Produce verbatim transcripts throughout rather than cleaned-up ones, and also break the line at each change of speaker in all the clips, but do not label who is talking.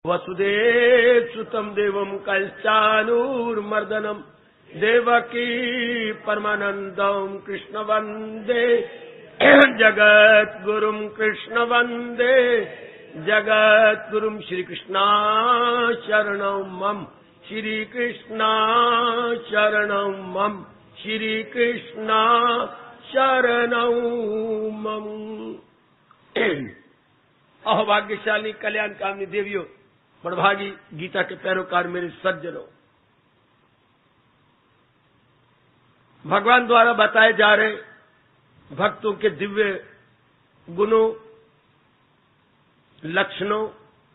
वसुदेवसुतं देवं कंसानुर्मर्दनं देवकी परमानन्दं कृष्ण वन्दे जगद्गुरुं कृष्ण वन्दे जगद्गुरुं श्रीकृष्ण शरणं मम श्रीकृष्ण शरणं मम श्रीकृष्ण शरणं मम। अहोभाग्यशाली कल्याण कामनी देवियों, बड़भागी गीता के पैरोकार मेरे सज्जनों, भगवान द्वारा बताए जा रहे भक्तों के दिव्य गुणों, लक्षणों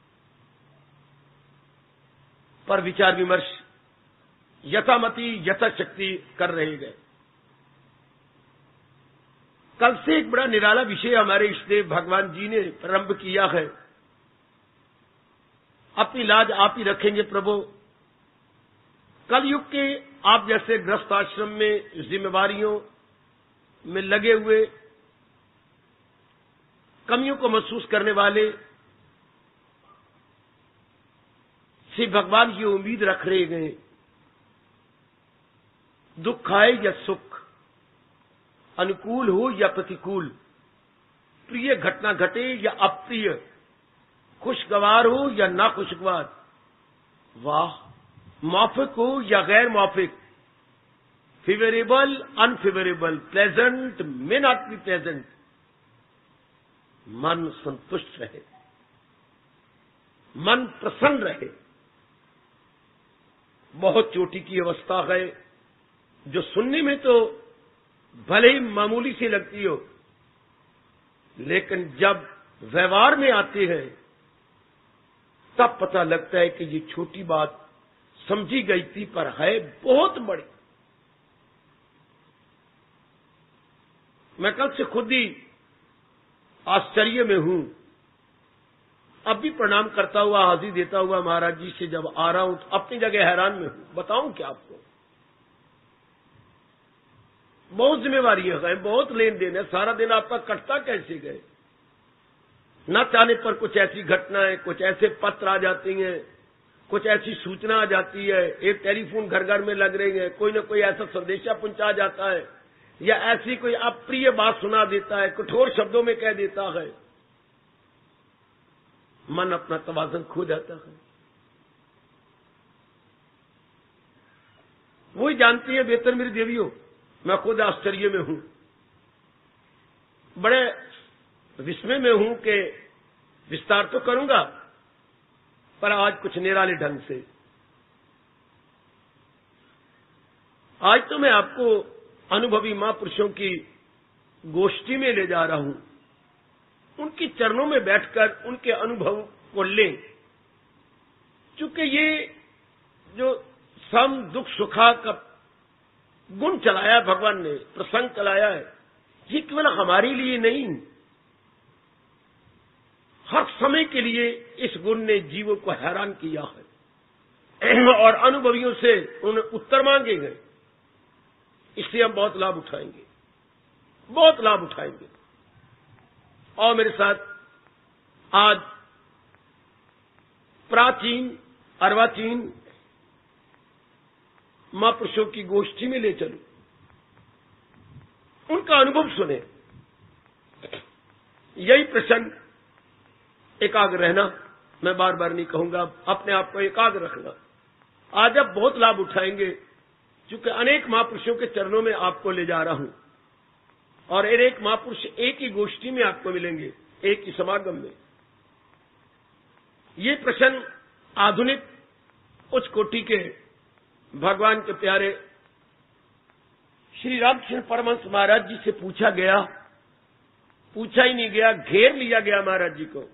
पर विचार विमर्श यथामति यथाशक्ति कर रहे गए। कल से एक बड़ा निराला विषय हमारे इष्टदेव भगवान जी ने प्रारंभ किया है। अपनी लाज आप ही रखेंगे प्रभु। कलयुग के आप जैसे गृहस्थ आश्रम में जिम्मेवारियों में लगे हुए, कमियों को महसूस करने वाले से भगवान की उम्मीद रख रहे गए। दुख आए या सुख, अनुकूल हो या प्रतिकूल, प्रिय घटना घटे या अप्रिय, खुशगवार हो या नाखुशगवार, वाह, मौफिक हो या गैर मौफिक, favourable unfavourable, pleasant may not be pleasant, मन संतुष्ट रहे, मन प्रसन्न रहे। बहुत चोटी की अवस्था है जो सुनने में तो भले ही मामूली सी लगती हो, लेकिन जब व्यवहार में आती है तब पता लगता है कि ये छोटी बात समझी गई थी पर है बहुत बड़ी। मैं कल से खुद ही आश्चर्य में हूं। अब भी प्रणाम करता हुआ, हाजिरी देता हुआ महाराज जी से जब आ रहा हूं तो अपनी जगह हैरान में हूं। बताऊं क्या आपको, बहुत जिम्मेवारियां हैं, बहुत लेन देन है। सारा दिन आपका कटता कैसे गए? न चाहने पर कुछ ऐसी घटनाएं, कुछ ऐसे पत्र आ जाती हैं, कुछ ऐसी सूचना आ जाती है, एक टेलीफोन घर घर में लग रही है, कोई न कोई ऐसा संदेशा पहुंचा जाता है या ऐसी कोई अप्रिय बात सुना देता है, कठोर शब्दों में कह देता है। मन अपना तवाज़ुन खो जाता है। वही जानती है बेहतर मेरी देवियों, मैं खुद आश्चर्य में हूं, बड़े विस्मय में हूं कि विस्तार तो करूंगा पर आज कुछ निराले ढंग से। आज तो मैं आपको अनुभवी महापुरुषों की गोष्ठी में ले जा रहा हूं। उनके चरणों में बैठकर उनके अनुभव को लें, चूंकि ये जो सम दुख सुखा का गुण चलाया भगवान ने, प्रसंग चलाया है, ये केवल हमारे लिए नहीं, हर समय के लिए इस गुण ने जीवों को हैरान किया है और अनुभवियों से उन्हें उत्तर मांगे गए। इससे हम बहुत लाभ उठाएंगे, बहुत लाभ उठाएंगे। और मेरे साथ आज प्राचीन अर्वाचीन महापुरुषों की गोष्ठी में ले चलूं, उनका अनुभव सुने। यही प्रसंग एकाग्र रहना, मैं बार बार नहीं कहूंगा, अपने आप को एकाग्र रखना। आज आप बहुत लाभ उठाएंगे, क्योंकि अनेक महापुरुषों के चरणों में आपको ले जा रहा हूं और एक महापुरुष एक ही गोष्ठी में आपको मिलेंगे, एक ही समागम में। ये प्रश्न आधुनिक उच्च कोटि के भगवान के प्यारे श्री रामकृष्ण परमहंस महाराज जी से पूछा गया, पूछा ही नहीं गया, घेर लिया गया महाराज जी को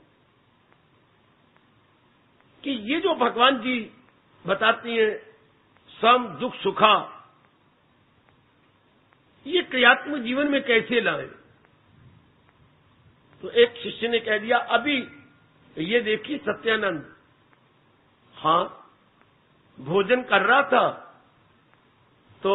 कि ये जो भगवान जी बताती हैं सम दुख सुखा, ये क्रियात्मक जीवन में कैसे लाएं? तो एक शिष्य ने कह दिया, अभी ये देखिए सत्यानंद, हां भोजन कर रहा था तो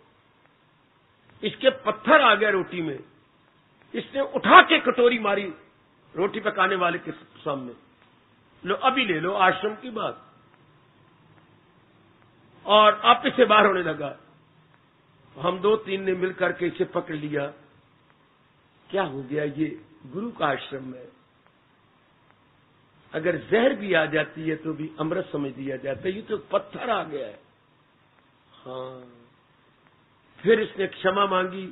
इसके पत्थर आ गए रोटी में, इसने उठा के कटोरी मारी रोटी पकाने वाले के सामने, लो अभी ले लो आश्रम की बात। और आपस से बाहर होने लगा। हम दो तीन ने मिलकर के इसे पकड़ लिया। क्या हो गया, ये गुरु का आश्रम है, अगर जहर भी आ जाती है तो भी अमृत समझ दिया जाता है, ये तो पत्थर आ गया है। हाँ, फिर इसने क्षमा मांगी,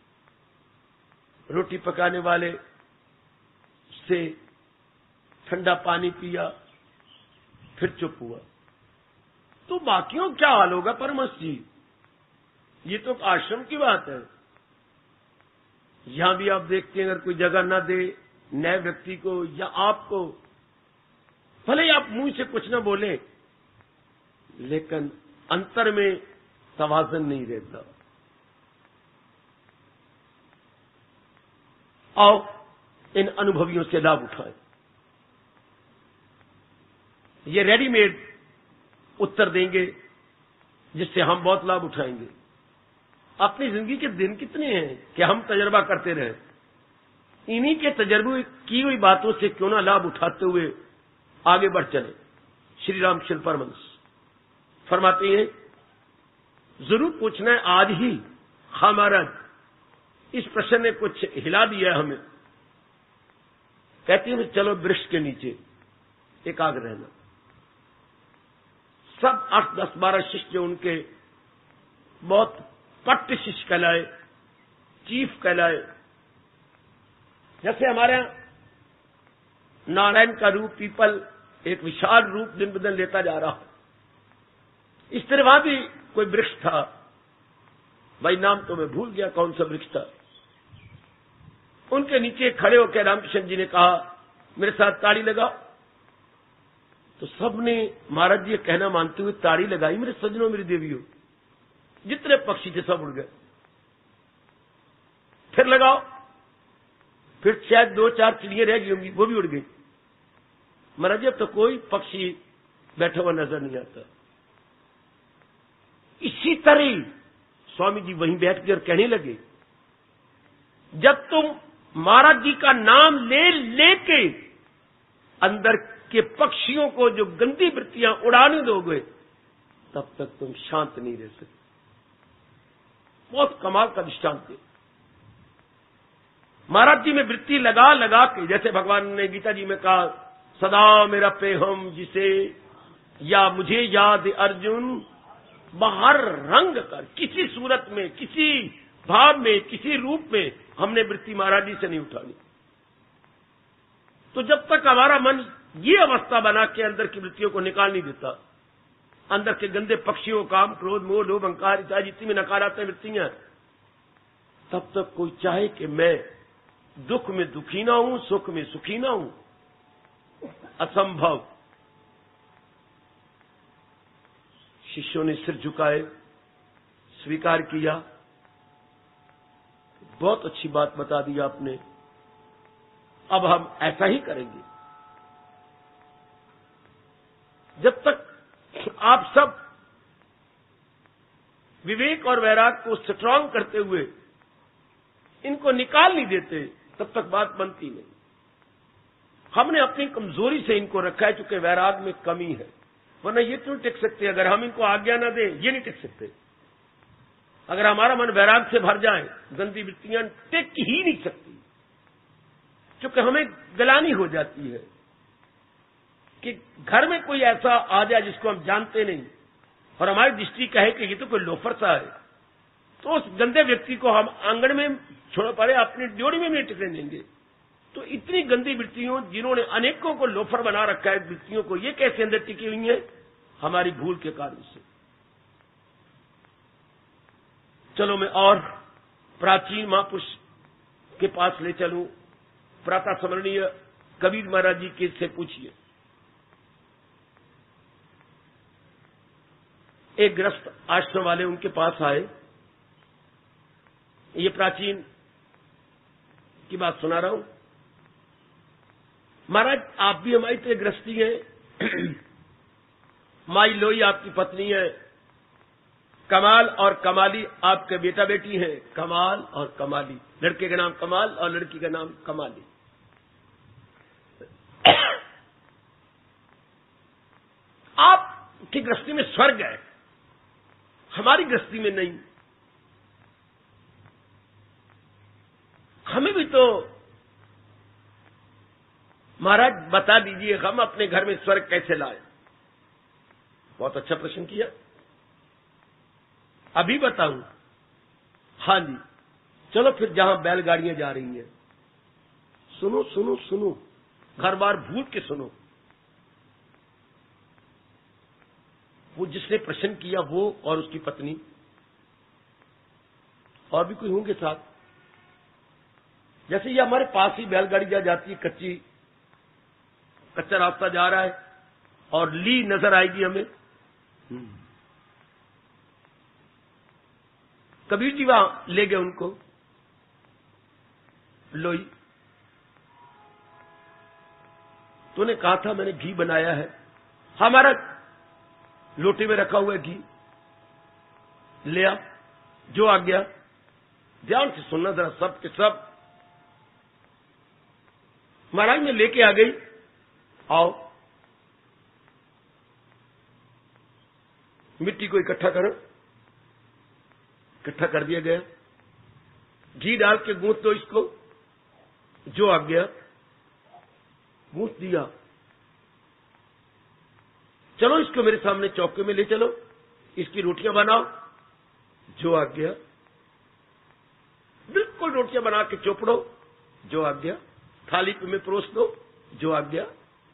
रोटी पकाने वाले से ठंडा पानी पिया, फिर चुप हुआ। तो बाकियों क्या हाल होगा परमहंस जी, ये तो आश्रम की बात है। यहां भी आप देखते हैं, अगर कोई जगह न दे नए व्यक्ति को या आपको, भले ही आप मुंह से कुछ न बोले, लेकिन अंतर में तवाज़ुन नहीं रहता। आओ इन अनुभवियों से लाभ उठाएं। ये रेडीमेड उत्तर देंगे जिससे हम बहुत लाभ उठाएंगे। अपनी जिंदगी के दिन कितने हैं कि हम तजर्बा करते रहे, इन्हीं के तजर्बे की हुई बातों से क्यों ना लाभ उठाते हुए आगे बढ़ चले। श्री रामकृष्ण परमहंस फरमाते हैं, जरूर पूछना है आज ही। हाँ महाराज, इस प्रश्न ने कुछ हिला दिया हमें। कहती हूं चलो वृक्ष के नीचे एकाग्र रहना। सब आठ दस बारह शिष्य जो उनके बहुत पट्ट शिष्य कहलाए, चीफ कहलाए। जैसे हमारे यहां नारायण का रूप पीपल एक विशाल रूप दिन ब दिन लेता जा रहा है, इस तरह वहां भी कोई वृक्ष था। भाई नाम तो मैं भूल गया कौन सा वृक्ष था। उनके नीचे खड़े होकर रामकृष्ण जी ने कहा, मेरे साथ ताड़ी लगाओ। तो सबने महाराज जी कहना मानते हुए ताड़ी लगाई। मेरे सज्जनों, मेरी देवियों, जितने पक्षी थे सब उड़ गए। फिर लगाओ, फिर शायद दो चार चिड़िया रह गई होंगी, वो भी उड़ गई। महाराज जी अब तो कोई पक्षी बैठा हुआ नजर नहीं आता। इसी तरह स्वामी जी वहीं बैठ गए और कहने लगे, जब तुम महाराज जी का नाम ले लेके अंदर के पक्षियों को जो गंदी वृत्तियां उड़ाने दोगे, तब तक तुम शांत नहीं रह सकते। बहुत कमाल का दृष्टांत है। महाराज जी में वृत्ति लगा लगा के, जैसे भगवान ने गीता जी में कहा, सदा मेरा पेहम जिसे या मुझे याद अर्जुन, बाहर रंग कर, किसी सूरत में, किसी भाव में, किसी रूप में हमने वृत्ति महाराज जी से नहीं उठानी। तो जब तक हमारा मन ये अवस्था बना के अंदर की वृत्तियों को निकाल नहीं देता, अंदर के गंदे पक्षियों, काम, क्रोध, मोह, लोभ, अहंकार इत्यादि जितनी में नकारात्मक वृत्तियां, तब तक कोई चाहे कि मैं दुख में दुखी ना हूं, सुख में सुखी ना हूं, असंभव। शिष्यों ने सिर झुकाए, स्वीकार किया। बहुत अच्छी बात बता दी आपने, अब हम ऐसा ही करेंगे। जब तक आप सब विवेक और वैराग को स्ट्रांग करते हुए इनको निकाल नहीं देते, तब तक बात बनती नहीं। हमने अपनी कमजोरी से इनको रखा है, चूंकि वैराग में कमी है, वरना ये क्यों टिक सकते? अगर हम इनको आज्ञा न दें, ये नहीं टिक सकते। अगर हमारा मन वैराग से भर जाए, गंदी वृत्तियां टिक ही नहीं सकती, क्योंकि हमें गलानी हो जाती है कि घर में कोई ऐसा आ जाए जिसको हम जानते नहीं और हमारी दृष्टि कहे कि ये तो कोई लोफर सा है, तो उस गंदे व्यक्ति को हम आंगन में छोड़ पड़े, अपनी ड्योढ़ी में नहीं टिकने देंगे। तो इतनी गंदी वृत्तियों, जिन्होंने अनेकों को लोफर बना रखा है, वृत्तियों को, ये कैसे अंदर टिकी हुई है? हमारी भूल के कारण से। चलो मैं और प्राचीन महापुरुष के पास ले चलूं। प्रातः स्मरणीय कबीर महाराज जी के से पूछिए। एक गृहस्थ आश्रम वाले उनके पास आए। ये प्राचीन की बात सुना रहा हूं। महाराज आप भी हमारी तरह गृहस्थी हैं। माई लोई आपकी पत्नी है, कमाल और कमाली आपके बेटा बेटी हैं। कमाल और कमाली, लड़के का नाम कमाल और लड़की का नाम कमाली। आपकी गृहस्थी में स्वर्ग है, हमारी गृहस्थी में नहीं। हमें भी तो महाराज बता दीजिए, हम अपने घर में स्वर्ग कैसे लाए। बहुत अच्छा प्रश्न किया, अभी बताऊं। हाँ जी, चलो फिर जहां बैलगाड़ियां जा रही हैं, सुनो सुनो सुनो, घर बार भूल के सुनो। वो जिसने प्रश्न किया वो और उसकी पत्नी, और भी कोई होंगे साथ। जैसे ये हमारे पास ही बैलगाड़ी जा जाती है, कच्ची कच्चा रास्ता जा रहा है और ली नजर आएगी हमें। कबीर जी वहां ले गए उनको, लोई तूने कहा था मैंने घी बनाया है, हमारा लोटे में रखा हुआ है घी, ले आ, जो आ गया। ध्यान से सुनना जरा, सब के सब। महाराज में लेके आ गई, आओ मिट्टी को इकट्ठा करो। इकट्ठा कर दिया गया, घी डाल के गूंथ दो इसको, जो आ गया गूंथ दिया। चलो इसको मेरे सामने चौके में ले चलो, इसकी रोटियां बनाओ, जो आ गया। बिल्कुल रोटियां बना के चोपड़ो, जो आ गया। थाली में परोस दो, जो आ गया।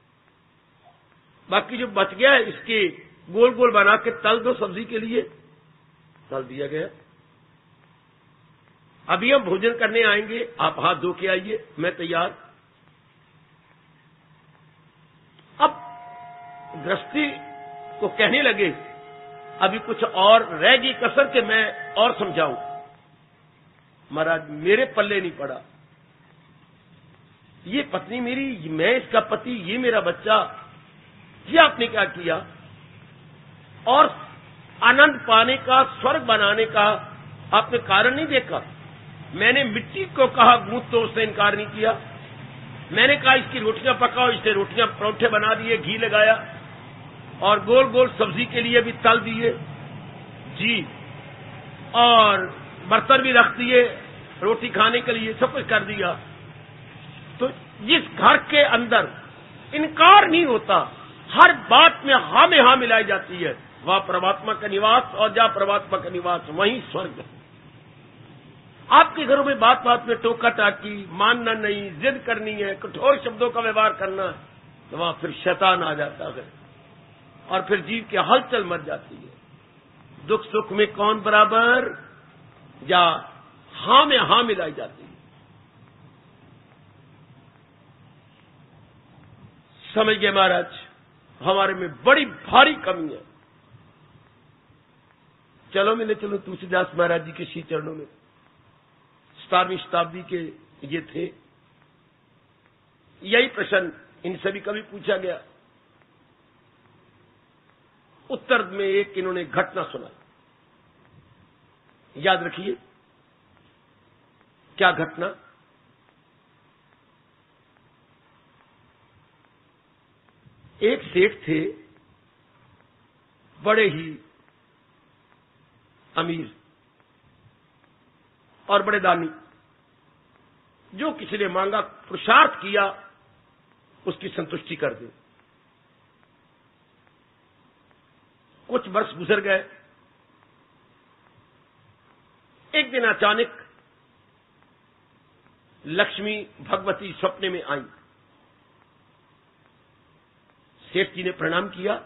बाकी जो बच गया है इसके गोल गोल बना के तल दो, सब्जी के लिए तल दिया गया। अभी हम भोजन करने आएंगे, आप हाथ धो के आइए, मैं तैयार। अब गृहस्थी को कहने लगे, अभी कुछ और रहेगी कसर के मैं और समझाऊं। महाराज मेरे पल्ले नहीं पड़ा, ये पत्नी मेरी, मैं इसका पति, ये मेरा बच्चा, ये आपने क्या किया। और आनंद पाने का, स्वर्ग बनाने का आपने कारण नहीं देखा। मैंने मिट्टी को कहा गूंथ, तो उसने इनकार नहीं किया। मैंने कहा इसकी रोटियां पकाओ, इसने रोटियां परोठे बना दिए, घी लगाया और गोल गोल सब्जी के लिए भी तल दिए जी, और बर्तन भी रख दिए रोटी खाने के लिए, सब कुछ कर दिया। तो जिस घर के अंदर इनकार नहीं होता, हर बात में हाँ में हाँ मिलाई जाती है, वह परमात्मा का निवास, और जहां परमात्मा का निवास वहीं स्वर्ग है। आपके घरों में बात बात में टोका टाकी, मानना नहीं, जिद करनी है, कठोर शब्दों का व्यवहार करना, तो वहां फिर शैतान आ जाता है और फिर जीव की हलचल मच जाती है। दुख सुख में कौन बराबर, या हां में हां मिलाई जाती है। समझ गए महाराज, हमारे में बड़ी भारी कमी है। चलो मिले, चलो तुलसीदास महाराज जी के श्री चरणों में, सतारहवीं शताब्दी के ये थे। यही प्रश्न इनसे भी कभी पूछा गया। उत्तर में एक इन्होंने घटना सुना, याद रखिए क्या घटना। एक सेठ थे, बड़े ही अमीर और बड़े दानी। जो किसी ने मांगा, पुरुषार्थ किया, उसकी संतुष्टि कर दे। कुछ वर्ष गुजर गए। एक दिन अचानक लक्ष्मी भगवती स्वप्न में आई। सेठ जी ने प्रणाम किया।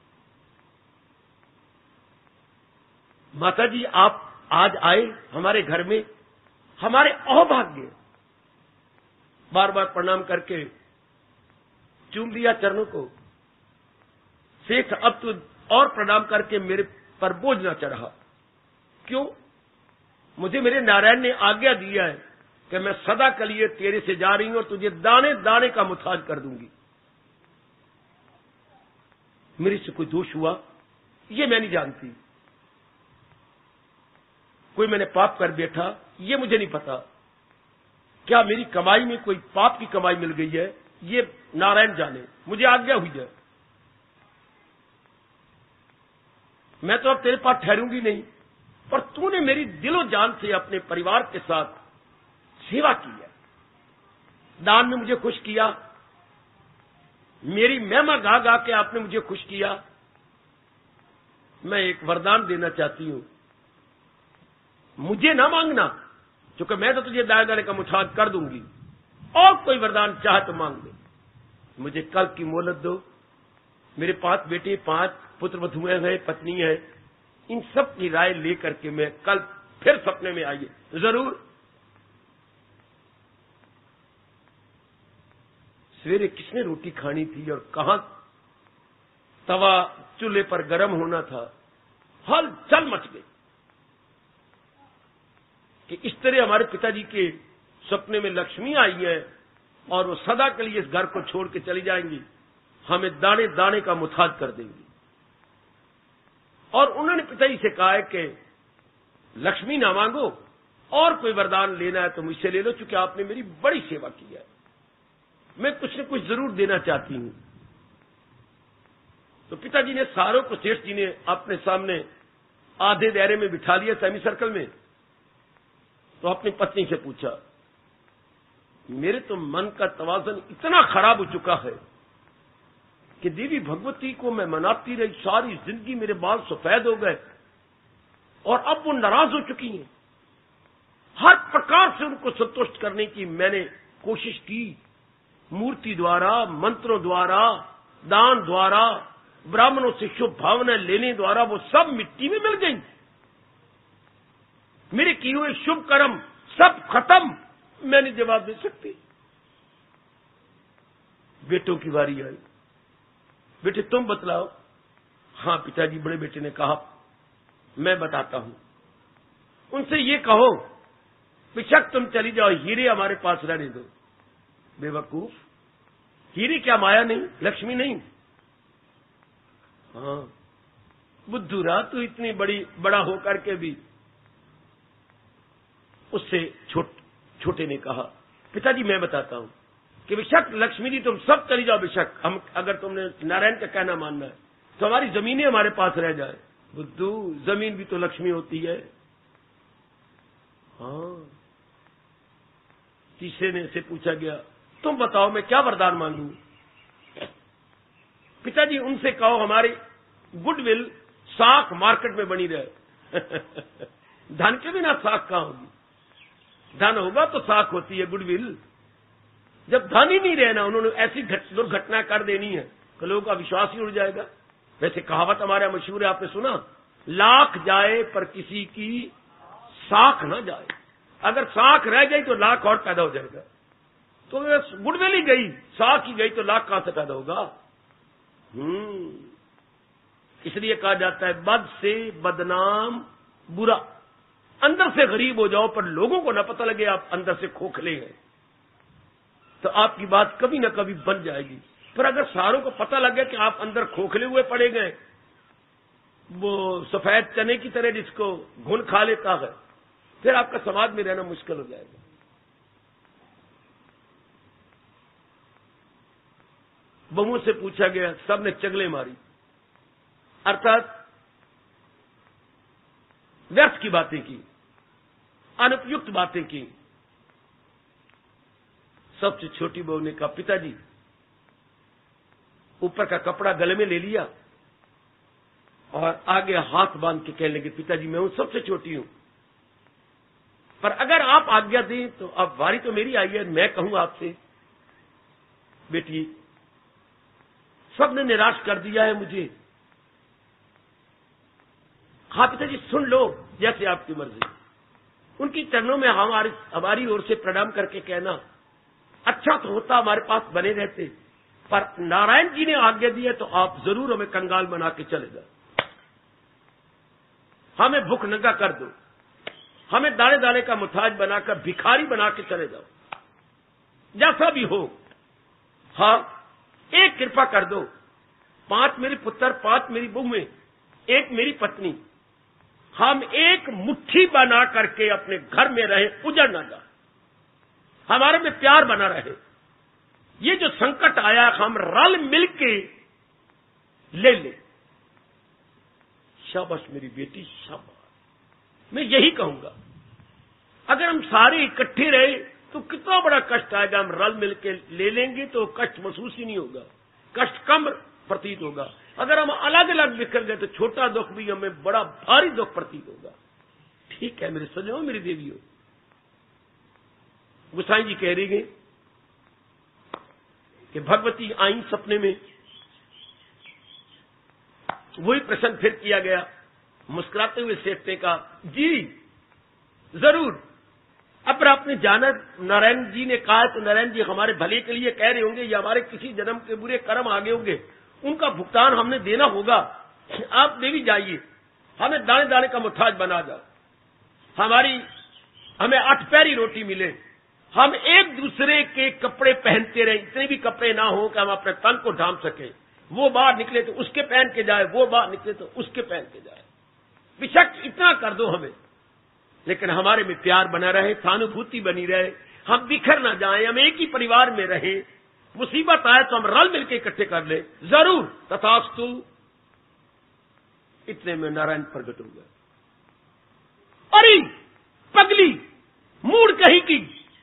माता जी आप आज आए हमारे घर में, हमारे अहोभाग्य। बार बार प्रणाम करके चूम लिया चरणों को। सेठ अब तो और प्रणाम करके मेरे पर बोझ न चढ़ा। क्यों? मुझे मेरे नारायण ने आज्ञा दिया है कि मैं सदा के लिए तेरे से जा रही हूं और तुझे दाने दाने का मुताज कर दूंगी। मेरे से कोई दोष हुआ ये मैं नहीं जानती, कोई मैंने पाप कर बैठा ये मुझे नहीं पता, क्या मेरी कमाई में कोई पाप की कमाई मिल गई है ये नारायण जाने, मुझे आज्ञा हुई है। मैं तो अब तेरे पास ठहरूंगी नहीं, पर तूने मेरी दिलो जान से अपने परिवार के साथ सेवा की है, दान में मुझे खुश किया, मेरी महिमा गा गा के आपने मुझे खुश किया। मैं एक वरदान देना चाहती हूं, मुझे ना मांगना, क्योंकि मैं तो तुझे दाने दाने का मुठाद कर दूंगी, और कोई वरदान चाहे तो मांग ले। मुझे कल की मोहलत दो, मेरे पांच बेटे, पांच पुत्र वधुएं हैं, पत्नी है, इन सब की राय लेकर के मैं कल फिर सपने में आइए जरूर। सवेरे किसने रोटी खानी थी और कहां तवा चूल्हे पर गर्म होना था, हलचल मच गई कि इस तरह हमारे पिताजी के सपने में लक्ष्मी आई है और वो सदा के लिए इस घर को छोड़ के चली जाएंगी, हमें दाने दाने का मुताद कर देंगी। और उन्होंने पिताजी से कहा है कि लक्ष्मी ना मांगो, और कोई वरदान लेना है तो मुझसे ले लो, क्योंकि आपने मेरी बड़ी सेवा की है, मैं कुछ न कुछ जरूर देना चाहती हूं। तो पिताजी ने सारों को, सेठ जी ने अपने सामने आधे दायरे में बिठा लिया, सेमी सर्कल में। तो अपनी पत्नी से पूछा, मेरे तो मन का तवाजन इतना खराब हो चुका है कि देवी भगवती को मैं मनाती रही, सारी जिंदगी मेरे बाल सफेद हो गए और अब वो नाराज हो चुकी हैं। हर प्रकार से उनको संतुष्ट करने की मैंने कोशिश की, मूर्ति द्वारा, मंत्रों द्वारा, दान द्वारा, ब्राह्मणों से शुभ भावना लेने द्वारा, वो सब मिट्टी में मिल गई। मेरे किए हुए शुभ कर्म सब खत्म, मैं नहीं जवाब दे सकती। बेटों की बारी आई, बेटे तुम बतलाओ। हां पिताजी, बड़े बेटे ने कहा, मैं बताता हूं। उनसे ये कहो, बेशक तुम चली जाओ, हीरे हमारे पास रहने दो। बेवकूफ, हीरे क्या माया नहीं, लक्ष्मी नहीं? हाँ बुद्धूरा, तू इतनी बड़ी बड़ा होकर के भी। उससे छोट, छोटे ने कहा, पिताजी मैं बताता हूं कि बेशक लक्ष्मी जी तुम सब चली जाओ, बेशक हम, अगर तुमने नारायण का कहना मानना है तो हमारी जमीनें हमारे पास रह जाए। बुद्धू, जमीन भी तो लक्ष्मी होती है। हाँ। तीसरे ने से पूछा गया, तुम बताओ मैं क्या वरदान मांगू? पिताजी उनसे कहो हमारी गुडविल साख मार्केट में बनी रहे। धन के बिना साख कहां होगी? धन होगा तो साख होती है गुडविल। जब धन ही नहीं रहना, उन्होंने ऐसी दुर्घटना कर देनी है कि लोगों का विश्वास ही उड़ जाएगा। वैसे कहावत हमारे मशहूर है, आपने सुना, लाख जाए पर किसी की साख ना जाए। अगर साख रह गई तो लाख और पैदा हो जाएगा। तो गुडविल ही गई, साख ही गई तो लाख कहां से पैदा होगा? हम्म इसलिए कहा जाता है, बद से बदनाम बुरा। अंदर से गरीब हो जाओ पर लोगों को न पता लगे आप अंदर से खोखले हैं, तो आपकी बात कभी न कभी बन जाएगी। पर अगर सारों को पता लग गया कि आप अंदर खोखले हुए पड़े गए, वो सफेद चने की तरह जिसको घुन खा लेता है, फिर आपका समाज में रहना मुश्किल हो जाएगा। बहुओं से पूछा गया, सबने चगले मारी, अर्थात व्यर्थ की बातें की, अनुपयुक्त बातें की। सबसे छोटी बहू ने कहा, पिताजी ऊपर का कपड़ा गले में ले लिया और आगे हाथ बांध के कहने लगे, पिताजी मैं हूं, सबसे छोटी हूं, पर अगर आप आज्ञा दें तो अब बारी तो मेरी आई है, मैं कहूं आपसे। बेटी सबने निराश कर दिया है मुझे। हाँ पिताजी सुन लो, जैसे आपकी मर्जी। उनकी चरणों में हमारी हमारी ओर से प्रणाम करके कहना, अच्छा तो होता हमारे पास बने रहते, पर नारायण जी ने आज्ञा दी है तो आप जरूर हमें कंगाल बना के चले जाओ, हमें भूख नंगा कर दो, हमें दाने दाने का मुताज बनाकर भिखारी बना के चले जाओ, जैसा भी हो। हाँ एक कृपा कर दो, पांच मेरे पुत्र, पांच मेरी बहुएं, एक मेरी पत्नी, हम एक मुट्ठी बना करके अपने घर में रहे, उजड़ ना जाए, हमारे में प्यार बना रहे। ये जो संकट आया हम रल मिल के ले ले। शाबाश मेरी बेटी, शाबाश। मैं यही कहूंगा, अगर हम सारे इकट्ठे रहे तो कितना बड़ा कष्ट आएगा। हम रल मिल के ले लेंगे तो कष्ट महसूस ही नहीं होगा, कष्ट कम प्रतीत होगा। अगर हम अलग अलग बिखर गए तो छोटा दुख भी हमें बड़ा भारी दुख प्रतीत होगा। ठीक है मेरे सजनों, मेरी देवियों, गोसाई जी कह रही गए कि भगवती आई सपने में। वही प्रश्न फिर किया गया। मुस्कुराते हुए सेठ ने कहा, जी जरूर। अब आपने जाना नारायण जी ने कहा तो नारायण जी हमारे भले के लिए कह रहे होंगे, या हमारे किसी जन्म के बुरे कर्म आगे होंगे, उनका भुगतान हमने देना होगा। आप देवी जाइए, हमें दाने दाने का मुहताज बना जाओ, हमारी हमें आठ पैरी रोटी मिले, हम एक दूसरे के कपड़े पहनते रहे, इतने भी कपड़े ना हो कि हम अपने तन को ढांप सके। वो बाहर निकले तो उसके पहन के जाए, वो बाहर निकले तो उसके पहन के जाए। बेशक इतना कर दो हमें, लेकिन हमारे में प्यार बना रहे, सहानुभूति बनी रहे, हम बिखर ना जाएं, हम एक ही परिवार में रहें। मुसीबत आए तो हम रल मिलकर इकट्ठे कर ले। जरूर, तथास्तु। इतने में नारायण प्रकट हो गए। अरे पगली, मूड कहीं की,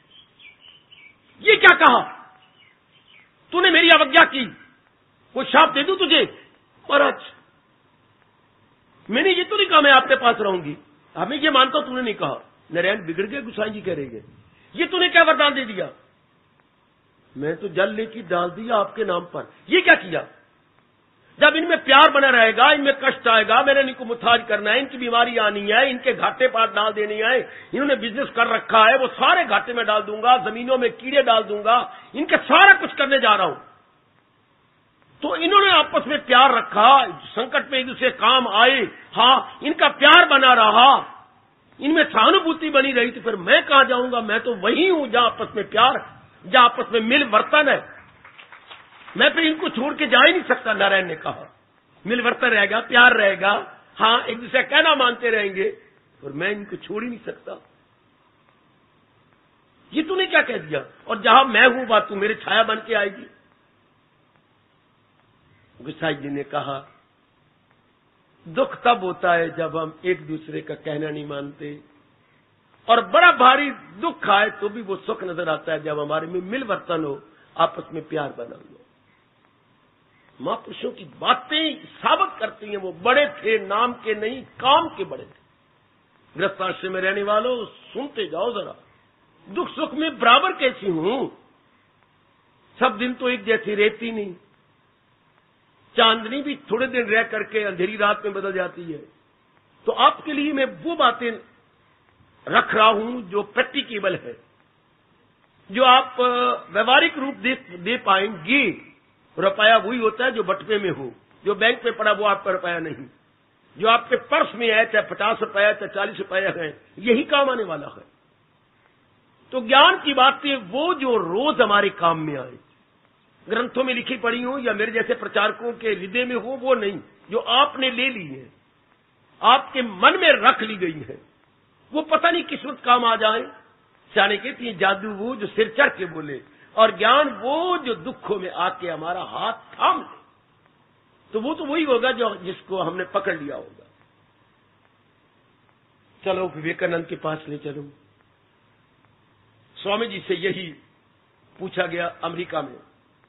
ये क्या कहा तूने, मेरी अवज्ञा की, कोई शाप दे दूं तुझे? महाराज मैंने ये तो नहीं कहा मैं आपके पास रहूंगी, हमें ये मानता हूं तूने नहीं कहा। नारायण बिगड़ गए, गोसाई जी कह रहे, ये तूने क्या वरदान दे दिया? मैं तो जल लेके डाल दिया आपके नाम पर। ये क्या किया? जब इनमें प्यार बना रहेगा, इनमें कष्ट आएगा, मैंने इनको मुथाज करना है, इनकी बीमारी आनी है, इनके घाटे पार डाल देनी है, इन्होंने बिजनेस कर रखा है, वो सारे घाटे में डाल दूंगा, जमीनों में कीड़े डाल दूंगा, इनके सारा कुछ करने जा रहा हूं। तो इन्होंने आपस में प्यार रखा, संकट में एक दूसरे काम आए, हाँ इनका प्यार बना रहा, इनमें सहानुभूति बनी रही, तो फिर मैं कहां जाऊंगा? मैं तो वही हूं जहां आपस में प्यार, जहां आपस में मिल वर्तन है। मैं फिर इनको छोड़ के जा ही नहीं सकता। नारायण ने कहा, मिल वर्तन रहेगा, प्यार रहेगा, हाँ एक दूसरे कहना मानते रहेंगे, और मैं इनको छोड़ ही नहीं सकता। ये तूने क्या कह दिया? और जहां मैं हूं वहां तू मेरे छाया बन के आएगी। गोसाई जी ने कहा, दुख तब होता है जब हम एक दूसरे का कहना नहीं मानते, और बड़ा भारी दुख आए तो भी वो सुख नजर आता है जब हमारे में मिल वर्तन हो, आपस में प्यार बना हो। महापुरुषों की बातें साबित करती हैं वो बड़े थे, नाम के नहीं काम के बड़े थे। गृहस्थाश्रम में रहने वालों सुनते जाओ जरा, दुख सुख में बराबर कैसी हूं। सब दिन तो एक जैसी रहती नहीं, चांदनी भी थोड़े दिन रह करके अंधेरी रात में बदल जाती है। तो आपके लिए मैं वो बातें रख रहा हूं जो प्रैक्टिकेबल है, जो आप व्यवहारिक रूप दे, दे पाएंगे। रुपया वही होता है जो बटवे में हो, जो बैंक में पड़ा वो आपका रुपया नहीं, जो आपके पर्स में है, चाहे पचास रुपया चाहे चालीस रुपया है, यही काम आने वाला है। तो ज्ञान की बातें वो जो रोज हमारे काम में आए, ग्रंथों में लिखी पड़ी हो या मेरे जैसे प्रचारकों के हृदय में हो, वो नहीं, जो आपने ले ली है, आपके मन में रख ली गई है, वो पता नहीं किस वक्त काम आ जाए। जाने के लिए जादू वो जो सिर चढ़ के बोले, और ज्ञान वो जो दुखों में आके हमारा हाथ थाम ले। तो वो तो वही होगा जो जिसको हमने पकड़ लिया होगा। चलो विवेकानंद के पास ले चलो। स्वामी जी से यही पूछा गया अमेरिका में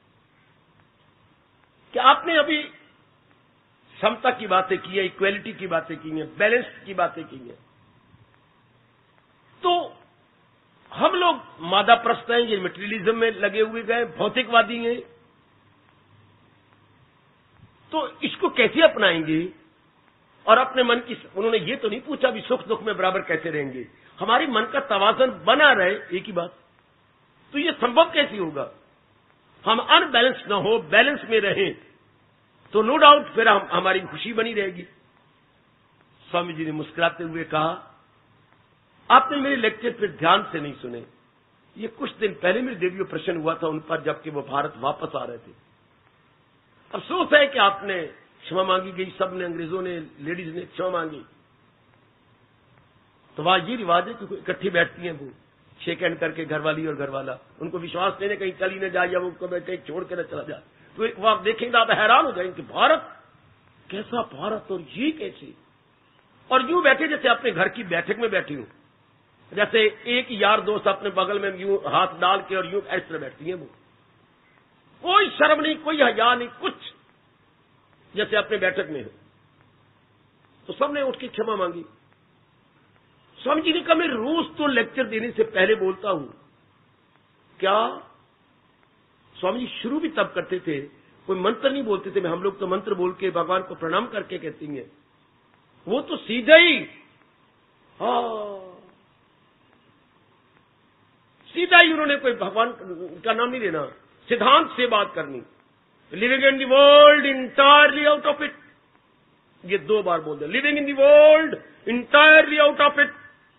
कि आपने अभी समता की बातें की है, इक्वेलिटी की बातें की हैं, बैलेंस की बातें की हैं, तो हम लोग मादा प्रस्त हैं, ये मटेरियलिज्म में लगे हुए गए, भौतिकवादी हैं, तो इसको कैसे अपनाएंगे? और अपने मन की, उन्होंने ये तो नहीं पूछा भी सुख दुख में बराबर कैसे रहेंगे, हमारे मन का तवाज़ुन बना रहे, एक ही बात। तो ये संभव कैसे होगा? हम अनबैलेंस न हो, बैलेंस में रहें, तो नो डाउट फिर हम, हमारी खुशी बनी रहेगी। स्वामी जी ने मुस्कुराते हुए कहा, आपने मेरे लेक्चर फिर ध्यान से नहीं सुने। ये कुछ दिन पहले मेरे देवियों प्रश्न हुआ था उन पर, जबकि वो भारत वापस आ रहे थे। अफसोस है कि आपने क्षमा मांगी गई, सबने, अंग्रेजों ने, लेडीज ने क्षमा मांगी। तो वहां ये रिवाज है कि इकट्ठी बैठती हैं वो, शेक हैंड करके, घरवाली और घरवाला, उनको विश्वास देने कहीं चली न जाए या वो कहीं छोड़ के न चला जाए। तो वो आप देखेंगे, आप हैरान हो जाएंगे कि भारत कैसा भारत, और ये कैसे और यूं बैठे जैसे अपने घर की बैठक में बैठी हूं, जैसे एक यार दोस्त अपने बगल में यूं हाथ डाल के और यूं इस तरह बैठती है। वो कोई शर्म नहीं, कोई हया नहीं, कुछ जैसे अपने बैठक में हो। तो सबने उठ के क्षमा मांगी। स्वामी जी ने कहा, मैं रोज तो लेक्चर देने से पहले बोलता हूं। क्या? स्वामी जी शुरू भी तब करते थे, कोई मंत्र नहीं बोलते थे। हम लोग तो मंत्र बोल के भगवान को प्रणाम करके कहती हैं। वो तो सीधा ही हाँ सीधा ही उन्होंने कोई भगवान का नाम नहीं लेना, सिद्धांत से बात करनी। Living in the world entirely out of it, ये दो बार बोल दिया। Living in the world entirely out of it.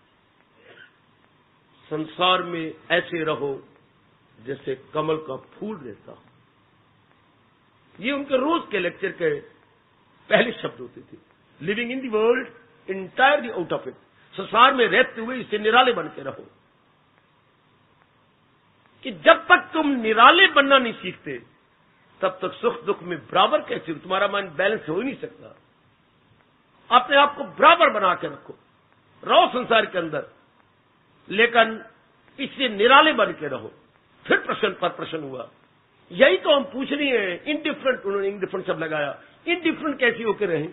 संसार में ऐसे रहो जैसे कमल का फूल रहता हो। ये उनके रोज के लेक्चर के पहले शब्द होते थे। Living in the world entirely out of it, संसार में रहते हुए इससे निराले बन के रहो। कि जब तक तुम निराले बनना नहीं सीखते तब तक सुख दुख में बराबर कैसे हो? तुम्हारा माइंड बैलेंस हो ही नहीं सकता। अपने आप को बराबर बना के रखो, रहो संसार के अंदर, लेकिन इससे निराले बन के रहो। फिर प्रश्न पर प्रश्न हुआ। यही तो हम पूछ रही हैं। इनडिफरेंट, उन्होंने इनडिफरेंट शब्द लगाया। इनडिफरेंट कैसे होकर रहे?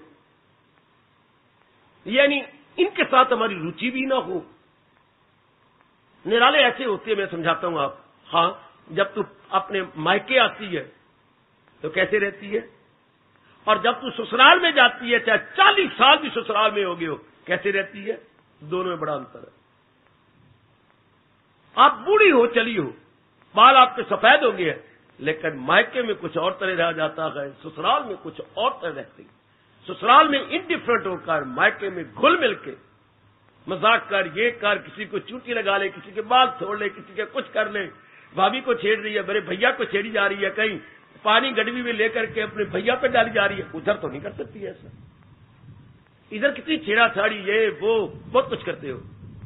यानी इनके साथ हमारी रुचि भी ना हो। निराले ऐसे होते हैं, मैं समझाता हूं आप। हाँ, जब तू अपने मायके आती है तो कैसे रहती है, और जब तू ससुराल में जाती है, चाहे चालीस साल भी ससुराल में हो गए हो, कैसे रहती है? दोनों में बड़ा अंतर है। आप बूढ़ी हो चली हो, बाल आपके सफेद हो गए, लेकिन मायके में कुछ और तरह रह जाता है, ससुराल में कुछ और तरह रहती। ससुराल में इंडिफरेंट होकर, मायके में घुल मिल के मजाक कर, ये कर, किसी को चूटी लगा ले, किसी के बाल छोड़ ले, किसी के कुछ कर ले, भाभी को छेड़ रही है, मेरे भैया को छेड़ी जा रही है, कहीं पानी गडवी में लेकर के अपने भैया पे डाली जा रही है। उधर तो नहीं कर सकती है ऐसा। इधर कितनी छेड़ाछाड़ी, ये वो बहुत कुछ करते हो।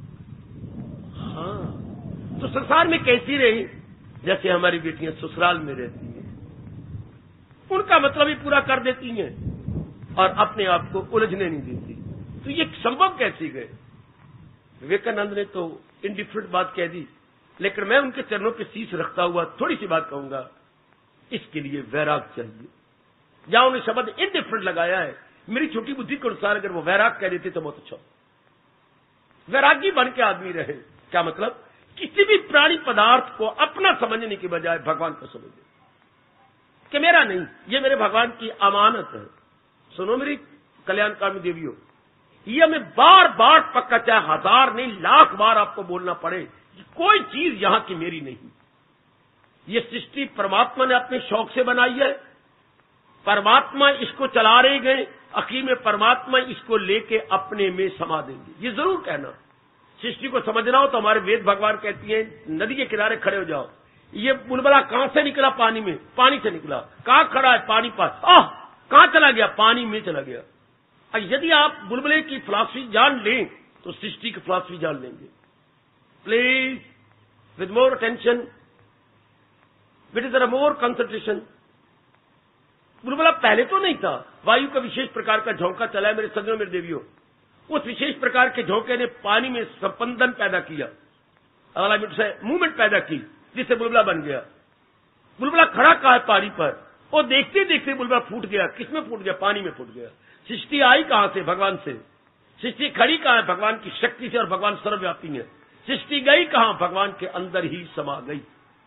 हाँ, तो संसार में कैसी रही? जैसे हमारी बेटियां ससुराल में रहती हैं, उनका मतलब ही पूरा कर देती हैं और अपने आप को उलझने नहीं देती। तो ये संभव कैसे गए? विवेकानंद ने तो इनडिफरेंट बात कह दी, लेकिन मैं उनके चरणों पे शीश रखता हुआ थोड़ी सी बात कहूंगा। इसके लिए वैराग चाहिए। जहां उन्हें शब्द इनडिफरेंट लगाया है, मेरी छोटी बुद्धि के अनुसार अगर वो वैराग कह देते तो बहुत अच्छा। वैरागी बन के आदमी रहे। क्या मतलब? किसी भी प्राणी पदार्थ को अपना समझने की बजाय भगवान को समझे कि मेरा नहीं, ये मेरे भगवान की अमानत है। सुनो मेरी कल्याणकामी देवियों, ये हमें बार बार पक्का, चाहे हजार नहीं लाख बार आपको बोलना पड़े कि कोई चीज यहां की मेरी नहीं। ये सृष्टि परमात्मा ने अपने शौक से बनाई है, परमात्मा इसको चला रहे गए, आखिर में परमात्मा इसको लेके अपने में समा देंगे। ये जरूर कहना। सृष्टि को समझना हो तो हमारे वेद भगवान कहती हैं, नदी के किनारे खड़े हो जाओ। ये बुलबुला कहां से निकला? पानी में, पानी से निकला। कहां खड़ा है? पानी पर। आह, कहां चला गया? पानी में चला गया। और यदि आप बुलबुले की फिलॉसफी जान लें तो सृष्टि की फिलॉसफी जान लेंगे। Please with more attention, with is more concentration. बुलबुला पहले तो नहीं था, वायु का विशेष प्रकार का झोंका चला है मेरे सज्जनों, मेरे देवियों। उस विशेष प्रकार के झोंके ने पानी में स्पंदन पैदा किया, अगला मिनट से मूवमेंट पैदा की, जिससे बुलबुला बन गया। बुलबुला खड़ा कहा है पानी पर, और देखते देखते बुलबुला फूट गया। किसमें फूट गया? पानी में फूट गया। सृष्टि आई कहां से? भगवान से। सृष्टि खड़ी कहां है? भगवान की शक्ति से, और भगवान सर्वव्यापी है। सृष्टि गई कहां? भगवान के अंदर ही समा गई।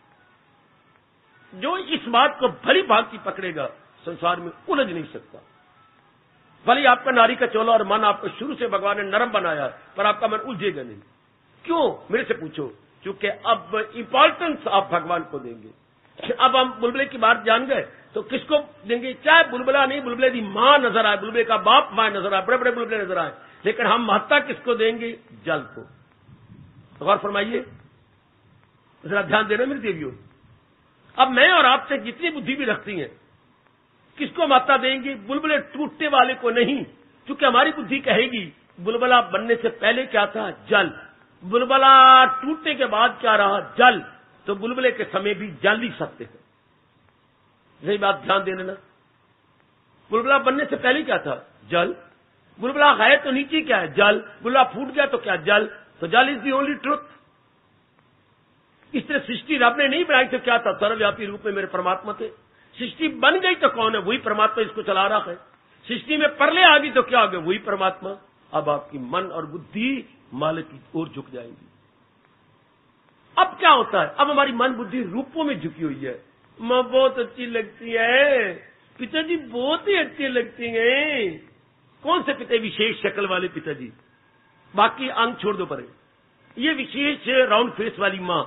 जो इस बात को भली भांति पकड़ेगा संसार में उलझ नहीं सकता। भले आपका नारी का चोला और मन आपको शुरू से भगवान ने नरम बनाया, पर आपका मन उलझेगा नहीं। क्यों? मेरे से पूछो। क्योंकि अब इंपॉर्टेंस आप भगवान को देंगे। अब हम बुलबुले की बात जान गए तो किसको देंगे? चाहे बुलबुला नहीं, बुलबुले की मां नजर आए, बुलबुले का बाप मां नजर आए, बड़े बड़े बुलबुले नजर आए, लेकिन हम महत्ता किसको देंगे? जल को। गौर फरमाइए, जरा ध्यान देना मेरी देवियों। अब मैं और आपसे जितनी बुद्धि भी रखती हैं, किसको महत्ता देंगे? बुलबुले टूटने वाले को नहीं, क्योंकि हमारी बुद्धि कहेगी बुलबुला बनने से पहले क्या था? जल। बुलबुला टूटने के बाद क्या रहा? जल। तो बुलबुले के समय भी जल ही सकते हैं। यही बात ध्यान देना ना। बुलबुला बनने से पहले क्या था? जल। बुलबुला है तो नीचे क्या है? जल। बुलबुला फूट गया तो क्या? जल। तो जल इज दी ओनली ट्रुथ। इस तरह सृष्टि रब ने नहीं बनाई तो क्या था? सर्वव्यापी रूप में मेरे परमात्मा थे। सृष्टि बन गई तो कौन है? वही परमात्मा इसको चला रहा है। सृष्टि में परले आ गई तो क्या हो गया? वही परमात्मा। अब आपकी मन और बुद्धि मालिक की ओर झुक जाएंगी। अब क्या होता है? अब हमारी मन बुद्धि रूपों में झुकी हुई है। मां बहुत अच्छी लगती है, पिताजी बहुत ही अच्छे लगती हैं। कौन से पिता? विशेष शक्ल वाले पिताजी, बाकी अंग छोड़ दो परे। ये विशेष राउंड फेस वाली मां,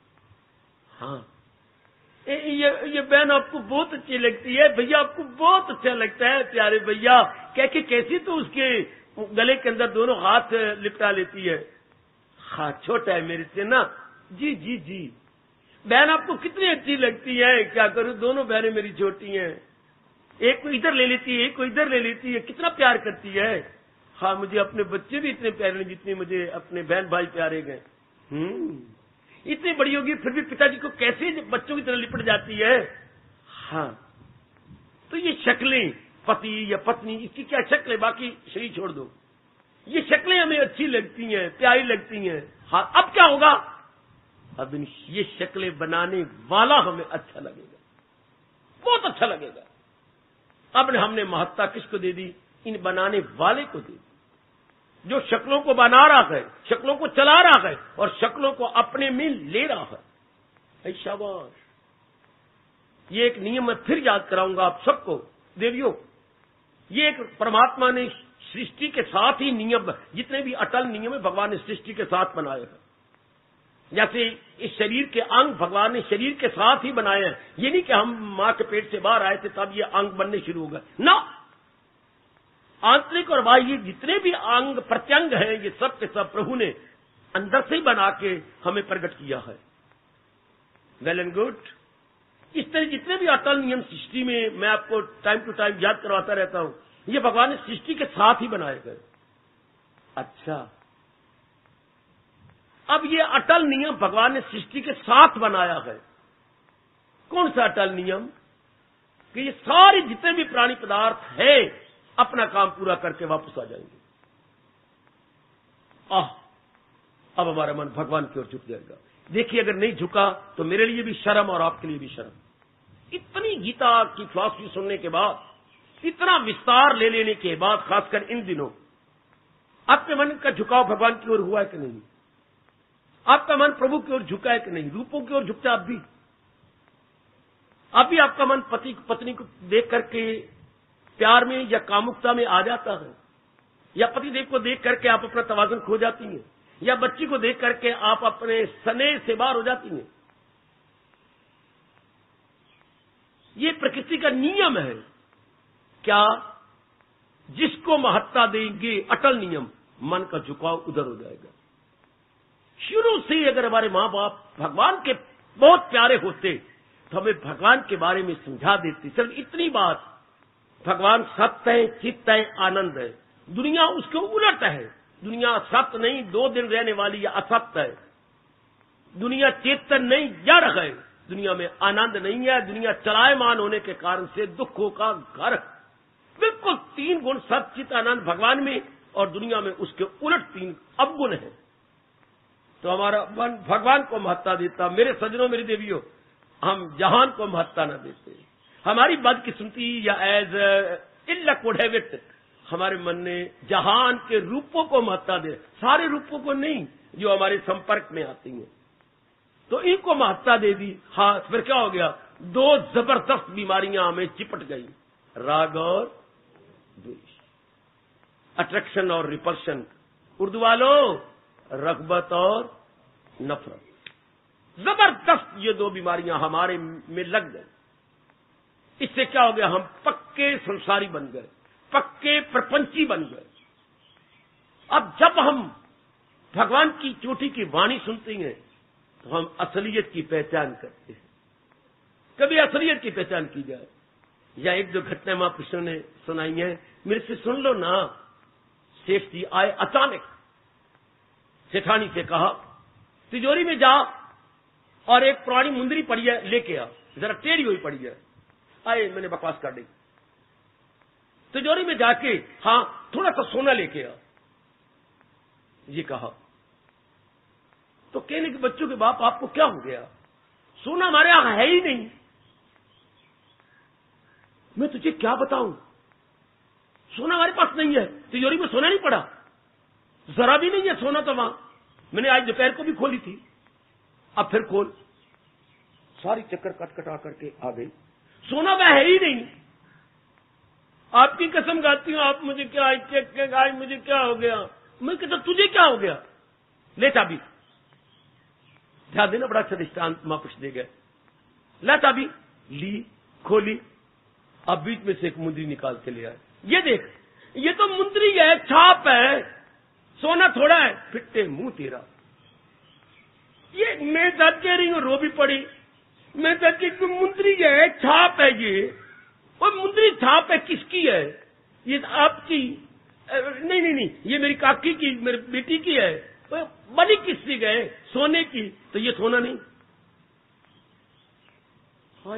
हाँ ये ये बहन आपको बहुत अच्छी लगती है, भैया आपको बहुत अच्छा लगता है प्यारे भैया, कह के कैसी तो उसके गले के अंदर दोनों हाथ लिपटा लेती है। हाँ छोटा है मेरे से ना, जी जी जी। बहन आपको कितनी अच्छी लगती है, क्या करूं दोनों बहनें मेरी छोटी हैं, एक को इधर ले लेती है एक को इधर ले लेती है, कितना प्यार करती है। हाँ मुझे अपने बच्चे भी इतने प्यारे नहीं जितने मुझे अपने बहन भाई प्यारे गए। हम्म इतनी बड़ी होगी फिर भी पिताजी को कैसे बच्चों की तरह लिपट जाती है। हाँ तो ये शक्लें, पति या पत्नी, इसकी क्या शक्लें, बाकी शरीर छोड़ दो, ये शक्लें हमें अच्छी लगती हैं, प्यारी लगती हैं। हाँ अब क्या होगा? अब इन ये शक्लें बनाने वाला हमें अच्छा लगेगा, बहुत अच्छा लगेगा। अब हमने महत्ता किसको दे दी? इन बनाने वाले को दे दी, जो शक्लों को बना रहा है, शक्लों को चला रहा है और शक्लों को अपने में ले रहा है। शाबाश। ये एक नियम मैं फिर याद कराऊंगा आप सबको देवियों, ये एक परमात्मा ने सृष्टि के साथ ही नियम, जितने भी अटल नियम है भगवान ने सृष्टि के साथ बनाए हैं। जैसे इस शरीर के अंग भगवान ने शरीर के साथ ही बनाए हैं। ये नहीं कि हम मां के पेट से बाहर आए थे तब ये अंग बनने शुरू हो गए ना, आंतरिक और बाह्य जितने भी अंग प्रत्यंग हैं ये सब के सब प्रभु ने अंदर से ही बना के हमें प्रकट किया है। Well and good. इस तरह जितने भी अटल नियम सृष्टि में मैं आपको टाइम टू टाइम याद करवाता रहता हूं, ये भगवान ने सृष्टि के साथ ही बनाए गए। अच्छा अब ये अटल नियम भगवान ने सृष्टि के साथ बनाया है। कौन सा अटल नियम? कि ये सारे जितने भी प्राणी पदार्थ हैं अपना काम पूरा करके वापस आ जाएंगे। आह अब हमारा मन भगवान की ओर झुक जाएगा। देखिए अगर नहीं झुका तो मेरे लिए भी शर्म और आपके लिए भी शर्म। इतनी गीता की फिलॉसफी सुनने के बाद, इतना विस्तार ले लेने के बाद, खासकर इन दिनों, आपके मन का झुकाव भगवान की ओर हुआ है कि नहीं? आपका मन प्रभु की ओर झुका है कि नहीं? रूपों की ओर झुकता आप भी? अभी आपका मन पति पत्नी को देख करके प्यार में या कामुकता में आ जाता है, या पति देव को देख करके आप अपना तवाज़ुन खो जाती हैं, या बच्ची को देख करके आप अपने स्नेह से बाहर हो जाती हैं। ये प्रकृति का नियम है। क्या? जिसको महत्ता देंगे अटल नियम, मन का झुकाव उधर हो जाएगा। शुरू से अगर हमारे मां बाप भगवान के बहुत प्यारे होते तो हमें भगवान के बारे में समझा देते, सिर्फ इतनी बात, भगवान सत्य है, चित्त है, आनंद है, दुनिया उसके उलट है। दुनिया सत्य नहीं, दो दिन रहने वाली या असत्य है। दुनिया चेतन नहीं, जड़ है। दुनिया में आनंद नहीं है। दुनिया चलायमान होने के कारण से दुखों का घर। बिल्कुल तीन गुण सत्य, चित्त, आनंद भगवान में, और दुनिया में उसके उलट तीन अवगुण है। तो हमारा मन भगवान को महत्ता देता। मेरे सज्जनों, मेरी देवियों, हम जहान को महत्ता न देते। हमारी बदकिस्मती या as ill luck would have it, हमारे मन ने जहान के रूपों को महत्ता दे, सारे रूपों को नहीं जो हमारे संपर्क में आती हैं, तो इनको महत्ता दे दी। हाँ फिर क्या हो गया? दो जबरदस्त बीमारियां हमें चिपट गई, राग और द्वेष, अट्रैक्शन और रिपल्शन। उर्दू वालों, रगबत और नफरत। जबरदस्त ये दो बीमारियां हमारे में लग गई। इससे क्या हो गया? हम पक्के संसारी बन गए, पक्के प्रपंची बन गए। अब जब हम भगवान की चोटी की वाणी सुनते हैं तो हम असलियत की पहचान करते हैं। कभी असलियत की पहचान की जाए, या एक दो घटना महापुरुषों ने सुनाई है, मेरे से सुन लो ना। सेठ जी आए अचानक, सेठानी से कहा तिजोरी में जा और एक पुरानी मुंदरी पड़ी है लेके आ, जरा टेढ़ी हुई पड़ी है। आए, मैंने बकवास कर दी। तिजोरी में जाके हाँ थोड़ा सा सोना लेके आ, ये कहा। तो कहने के बच्चों के बाप आपको क्या हो गया? सोना हमारे यहां है ही नहीं। मैं तुझे क्या बताऊं, सोना हमारे पास नहीं है। तिजोरी में सोना नहीं पड़ा, जरा भी नहीं है सोना तो वहां। मैंने आज दोपहर को भी खोली थी, अब फिर खोल, सारी चक्कर कट कटा करके आ गई, सोना वह है ही नहीं। आपकी कसम खाती हूं, आप मुझे क्या चेक आज मुझे क्या हो गया? मैं कहता तुझे क्या हो गया? ले चाबी। ध्यान देना, बड़ा अच्छा दृष्टांत महापुरुष दे गए। ला चाबी, ली, खोली, अब बीच में से एक मुंदरी निकाल के ले आए। ये देख, ये तो मुंदरी है, छाप है, सोना थोड़ा है। फिट्टे मुंह तेरा, ये मैं दर्द कह रही हूं, रो भी पड़ी। मैं दर्द की मुंदरी है, छाप है ये। और मुंदरी छाप है, किसकी है? ये आपकी? नहीं नहीं नहीं, ये मेरी काकी की, मेरी बेटी की है। बनी किससे गए? सोने की। तो ये सोना नहीं। हाय,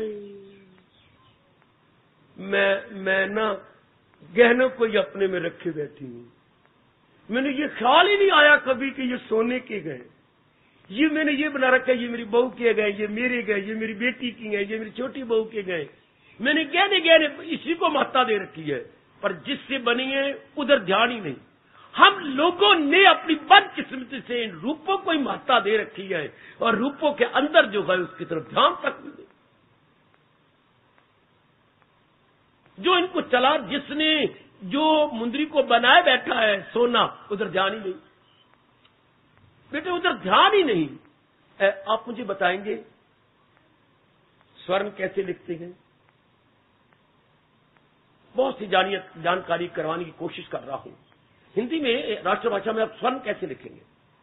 मैं मैं ना गहनों को ही अपने में रखे बैठी हूं। मैंने ये ख्याल ही नहीं आया कभी कि ये सोने के गए। ये मैंने ये बना रखा है, ये मेरी बहू के गए, ये मेरे गए, ये मेरी बेटी की गए, ये मेरी छोटी बहू के गए। मैंने गहने गहने इसी को महत्ता दे रखी है, पर जिससे बनी है उधर ध्यान ही नहीं। हम लोगों ने अपनी बदकिस्मती से इन रूपों को ही महत्ता दे रखी है, और रूपों के अंदर जो है उसकी तरफ ध्यान तक नहीं। जो इनको चला, जिसने जो मुंदरी को बनाए बैठा है सोना, उधर ध्यान ही नहीं। बेटे उधर ध्यान ही नहीं। ए, आप मुझे बताएंगे स्वर्ण कैसे लिखते हैं? बहुत सी जानकारी करवाने की कोशिश कर रहा हूं। हिंदी में, राष्ट्रभाषा में आप स्वर्ण कैसे लिखेंगे?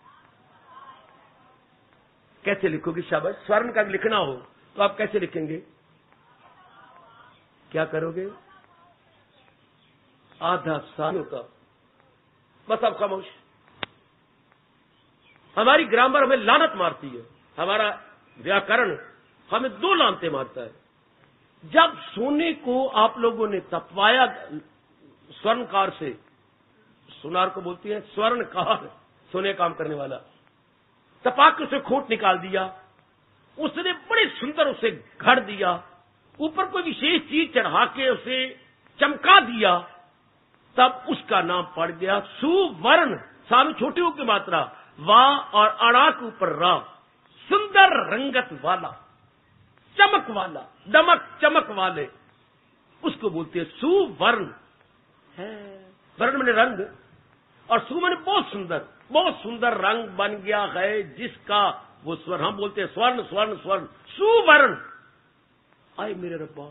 कैसे लिखोगे? शाबाश। स्वर्ण का लिखना हो तो आप कैसे लिखेंगे? क्या करोगे? आधा साल का। बस आप खामोश। हमारी ग्रामर हमें लानत मारती है, हमारा व्याकरण हमें दो लानते मारता है। जब सोने को आप लोगों ने तपवाया स्वर्णकार से, सुनार को बोलती है स्वर्णकार, सोने काम करने वाला, तपाक उसे खोट निकाल दिया, उसने बड़े सुंदर उसे घड़ दिया, ऊपर कोई विशेष चीज चढ़ा के उसे चमका दिया, तब उसका नाम पड़ गया सुवर्ण। सामने छोटी हो की मात्रा, वाह और अड़ा के ऊपर रा, सुंदर रंगत वाला, चमक वाला, दमक चमक वाले, उसको बोलते हैं सुवर्ण है। वर्ण मैंने रंग, और सु मैंने बहुत सुंदर, बहुत सुंदर रंग बन गया है जिसका, वो स्वर्ण, हम बोलते हैं स्वर्ण स्वर्ण स्वर्ण, सुवर्ण। आए मेरे रब्बा,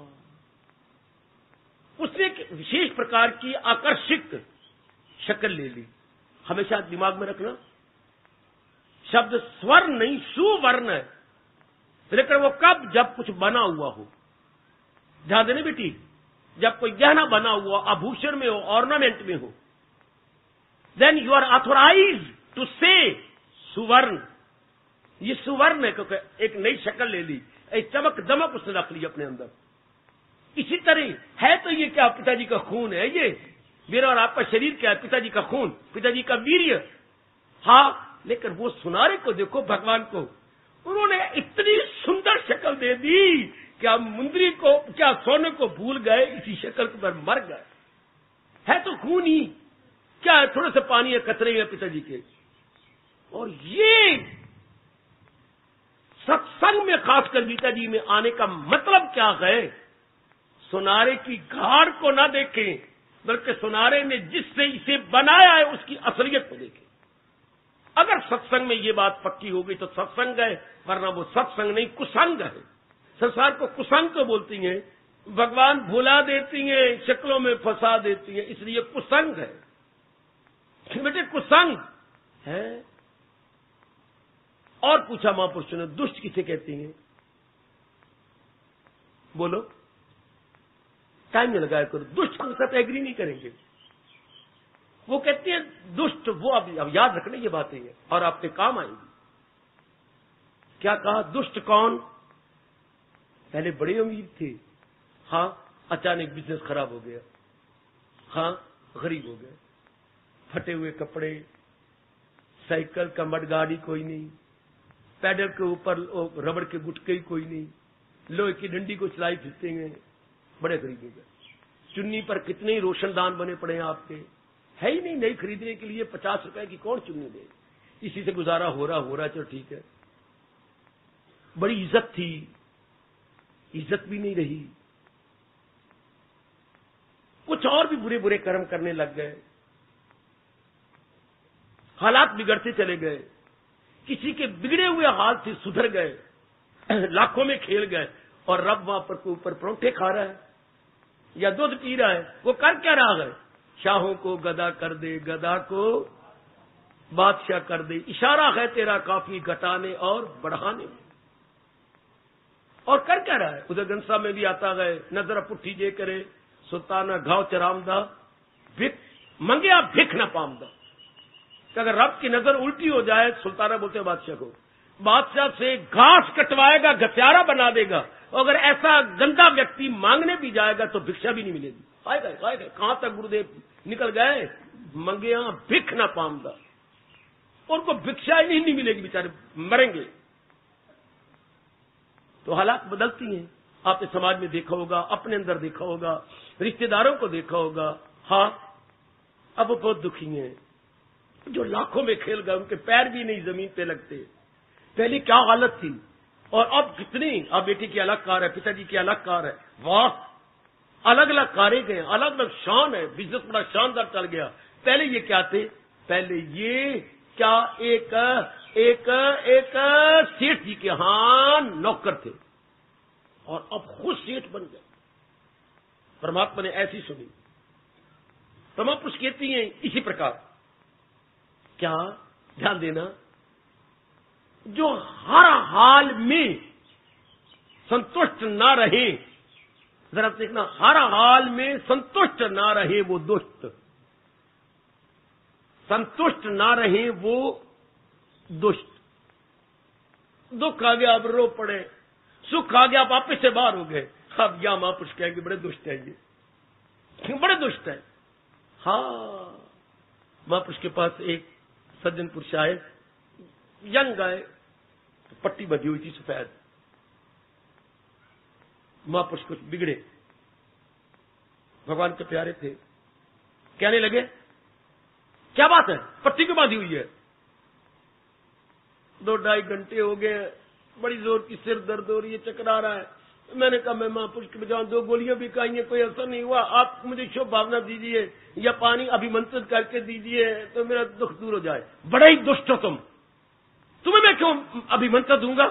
उसने एक विशेष प्रकार की आकर्षक शक्ल ले ली। हमेशा दिमाग में रखना, शब्द स्वर्ण नहीं सुवर्ण है, लेकिन वो कब? जब कुछ बना हुआ हो। ध्यान देने बेटी, जब कोई गहना बना हुआ, आभूषण में हो, ऑर्नामेंट में हो, then you are authorise to say सुवर्ण। ये सुवर्ण है, क्योंकि एक नई शक्ल ले ली, एक चमक दमक उसने रख ली अपने अंदर। इसी तरह है तो ये क्या? पिताजी का खून है ये, मेरा और आपका शरीर क्या है? पिताजी का खून, पिताजी का वीर्य। हाँ, लेकिन वो सुनारे को देखो, भगवान को उन्होंने इतनी सुंदर शक्ल दे दी कि हम मुंदरी को, क्या सोने को भूल गए, इसी शक्ल पर मर गए। है तो खून ही, क्या है? थोड़े से पानी है, कतरे हैं पिताजी के। और ये सत्संग में, खासकर गीता जी में आने का मतलब क्या है? सुनारे की गाड़ को ना देखें, बल्कि सुनारे ने जिससे इसे बनाया है उसकी असलियत को देखें। अगर सत्संग में ये बात पक्की हो गई तो सत्संग है, वरना वो सत्संग नहीं, कुसंग है। संसार को कुसंग को बोलती हैं, भगवान भुला देती हैं, शक्लों में फंसा देती हैं, इसलिए कुसंग है। बेटे कुसंग है। और पूछा महापुरुषों ने, दुष्ट किसे कहती हैं? बोलो, टाइम में लगाया करो। दुष्ट के साथ एग्री नहीं करेंगे। वो कहती है दुष्ट, वो अब, अब याद रखना ये बातें हैं और आपके काम आएंगी। क्या कहा? दुष्ट कौन? पहले बड़े अमीर थे, हाँ, अचानक बिजनेस खराब हो गया, हाँ, गरीब हो गए, फटे हुए कपड़े, साइकिल का मडगाड़ी कोई नहीं, पैडल के ऊपर रबड़ के गुटके ही कोई नहीं, लोहे की डंडी को चलाई फिरते हैं, बड़े खरीदेगा। चुन्नी पर कितने ही रोशनदान बने पड़े हैं आपके, है ही नहीं नई खरीदने के लिए। पचास रुपए की कौन चुन्नी दे, इसी से गुजारा हो रहा हो रहा चलो ठीक है। बड़ी इज्जत थी, इज्जत भी नहीं रही। कुछ और भी बुरे बुरे कर्म करने लग गए, हालात बिगड़ते चले गए। किसी के बिगड़े हुए हाल से सुधर गए, लाखों में खेल गए, और रब वहां पर ऊपर परोठे खा रहा है या दूध पी रहा है। वो कर क्या रहा है? शाहों को गदा कर दे, गदा को बादशाह कर दे, इशारा है तेरा काफी घटाने और बढ़ाने में। और कर क्या रहा है? उधर गंसा में भी आता है, नजर पुट्ठी जे करे सुल्ताना घाव चरामदा, भिख मंगे आप भिख न पामदा। अगर रब की नजर उल्टी हो जाए, सुल्ताना बोलते हैं बादशाह को, बादशाह से घास कटवाएगा, घसियारा बना देगा। अगर ऐसा गंदा व्यक्ति मांगने भी जाएगा तो भिक्षा भी नहीं मिलेगी। आएगा आएगा कहां तक गुरुदेव निकल गए, मंगे भिख न पामदा, उनको भिक्षा ही नहीं मिलेगी, बेचारे मरेंगे। तो हालात बदलती हैं। आपने समाज में देखा होगा, अपने अंदर देखा होगा, रिश्तेदारों को देखा होगा। हाँ, अब वो बहुत दुखी हैं। जो लाखों में खेल गए, उनके पैर भी नहीं जमीन पे लगते। पहले क्या हालत थी और अब कितनी। अब बेटी की अलग कार है, पिताजी की अलग कार है, वाह, अलग अलग कारें गए, अलग अलग शान है, बिजनेस बड़ा शानदार चल गया। पहले ये क्या थे? पहले ये क्या एक एक एक सेठ जी के यहां नौकर थे और अब खुद सेठ बन गए। परमात्मा ने ऐसी सुनी। परमात्मा कहती हैं इसी प्रकार, क्या ध्यान देना, जो हर हाल में संतुष्ट ना रहे, जरा देखना, हर हाल में संतुष्ट ना रहे वो दुष्ट, संतुष्ट ना रहे वो दुष्ट। दुख आ गया अब रो पड़े, सुख आ गया आप वापस से बाहर हो गए। अब या महापुरुष कहेंगे बड़े दुष्ट है ये, बड़े दुष्ट है। हाँ, महापुरुष के पास एक सज्जन पुरुष आए, यंग आए, तो पट्टी बंधी हुई थी सफेद। महापुरुष कुछ बिगड़े, भगवान के प्यारे थे, कहने लगे क्या बात है, पट्टी क्यों बांधी हुई है? दो ढाई घंटे हो गए, बड़ी जोर की सिर दर्द हो रही है, चक्कर आ रहा है। मैंने कहा मैं महापुरुष के बजाय दो गोलियां भी खाई हैं, कोई असर नहीं हुआ। आप मुझे शुभ भावना दीजिए या पानी अभिमंत्रित करके दीजिए तो मेरा दुख दूर हो जाए। बड़ा ही दुष्ट हो तुम, तुम्हें मैं क्यों अभिमंत्रण दूंगा?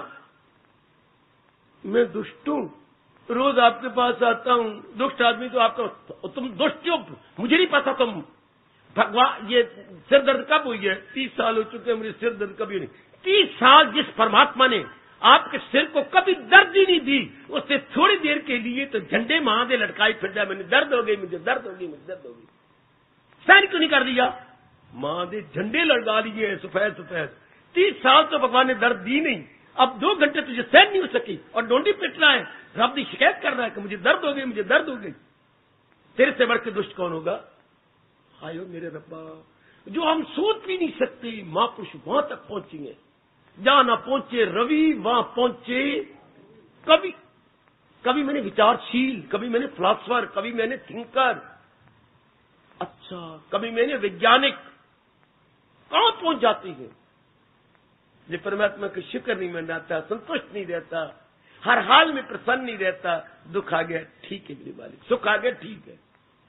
मैं दुष्ट हूं, रोज आपके पास आता हूं, दुष्ट आदमी तो आपका, तुम दुष्ट हो, मुझे नहीं पता तुम भगवान। ये सिर दर्द कब हुई है? तीस साल हो चुके हैं, मुझे सिर दर्द कभी नहीं। तीस साल जिस परमात्मा ने आपके सिर को कभी दर्द ही नहीं दी, उससे थोड़ी देर के लिए तो झंडे महादे लटकाई फिर जाए, मैंने दर्द हो गई, मुझे दर्द हो गई, मुझे दर्द हो गई। सहन क्यों नहीं कर दिया? महादे झंडे लटका लिए सफेद सफेद। तीस साल तो भगवान ने दर्द दी नहीं, अब दो घंटे तुझे सहन नहीं हो सकी और डोंडी पिट रहा है, रब की शिकायत कर रहा है कि मुझे दर्द हो गई, मुझे दर्द हो गई। तेरे से बढ़ के दुष्ट कौन होगा? आयो मेरे रब्बा, जो हम सोच भी नहीं सकते, महापुरुष वहां तक पहुंचेंगे। जहां ना पहुंचे रवि, वहां पहुंचे कवि। कभी मैंने विचारशील, कभी मैंने फिलॉसफर, कभी मैंने थिंकर, अच्छा कभी मैंने वैज्ञानिक, कहां पहुंच जाती है। ये परमात्मा का शुक्र नहीं मनाता, संतुष्ट नहीं रहता, हर हाल में प्रसन्न नहीं रहता। दुख आ गया ठीक है मेरे मालिक, सुख आ गया ठीक है।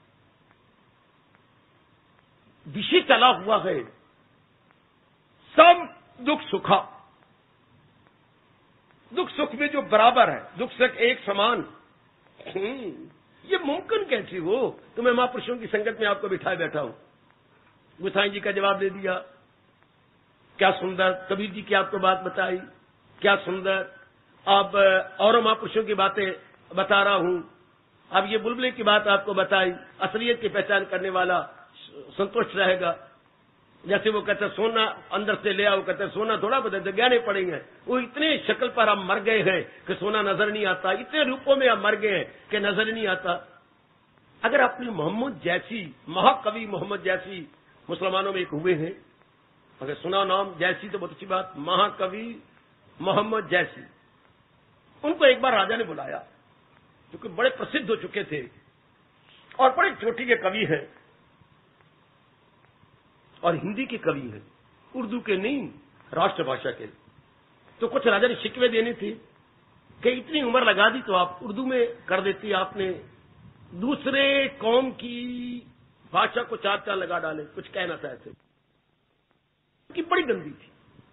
विषय चला हुआ है, सब दुख सुखा, दुख सुख में जो बराबर है, दुख सुख एक समान। ये मुमकिन कैसे हो? तो मैं महापुरुषों की संगत में आपको बिठाए बैठा हूं। गुसाई जी का जवाब दे दिया, क्या सुंदर। कबीर जी की आपको बात बताई, क्या सुंदर। अब और महापुरुषों की बातें बता रहा हूं। अब ये बुलबुले की बात आपको बताई, असलियत की पहचान करने वाला संतुष्ट रहेगा। जैसे वो कहते सोना अंदर से ले आओ, कहते सोना थोड़ा बदलते गहने पड़ेंगे। वो इतने शक्ल पर हम मर गए हैं कि सोना नजर नहीं आता, इतने रूपों में हम मर गए हैं कि नजर नहीं आता। अगर अपनी मोहम्मद जैसी, महाकवि मोहम्मद जैसी मुसलमानों में एक हुए हैं, अगर सुना नाम जैसी तो बहुत अच्छी बात, महाकवि मोहम्मद जैसी। उनको एक बार राजा ने बुलाया, क्योंकि बड़े प्रसिद्ध हो चुके थे और बड़े चोटी के कवि हैं और हिंदी के कवि हैं, उर्दू के नहीं, राष्ट्रभाषा के। तो कुछ राजा ने शिकवे देनी थी कि इतनी उम्र लगा दी तो आप उर्दू में कर देती, आपने दूसरे कौम की भाषा को चार चार लगा डाले, कुछ कहना था ऐसे कि बड़ी गंदी थी,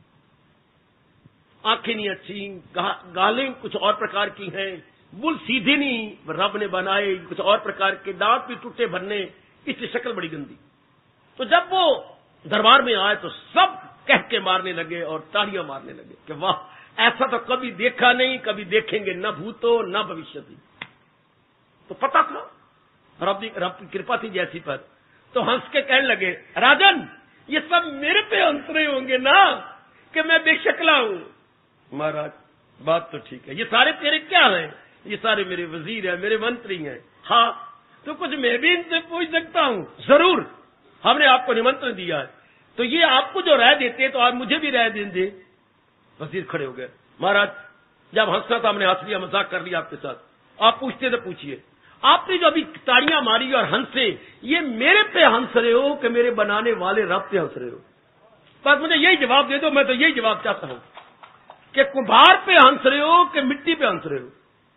आंखें नहीं अच्छी, गा, गालें कुछ और प्रकार की हैं, बुल सीधे नहीं रब ने बनाए, कुछ और प्रकार के, दांत भी टूटे भरने, इसकी शक्ल बड़ी गंदी। तो जब वो दरबार में आए तो सब कह के मारने लगे और तालियां मारने लगे कि वाह, ऐसा तो कभी देखा नहीं, कभी देखेंगे, न भूतो न भविष्यति। तो पता था रब की रब की कृपा थी जैसी पर। तो हंस के कहने लगे, राजन ये सब मेरे पे हंस रहे होंगे ना कि मैं बेशकला हूं। महाराज बात तो ठीक है, ये सारे तेरे क्या हैं? ये सारे मेरे वजीर हैं, मेरे मंत्री हैं। हाँ, तो कुछ मैं भी इनसे पूछ सकता हूं? जरूर, हमने आपको निमंत्रण दिया है, तो ये आपको जो राय देते हैं तो आप मुझे भी राय देंगे। वजीर खड़े हो गए, महाराज जब हंसना था हमने हंस लिया, मजाक कर लिया आपके साथ, आप पूछते तो पूछिए। आपने जो अभी ताड़ियां मारी और हंसे, ये मेरे पे हंस रहे हो कि मेरे बनाने वाले रब पे हंस रहे हो? बस मुझे यही जवाब दे दो, मैं तो यही जवाब चाहता हूं कि कुम्हार पे हंस रहे हो कि मिट्टी पे हंस रहे हो?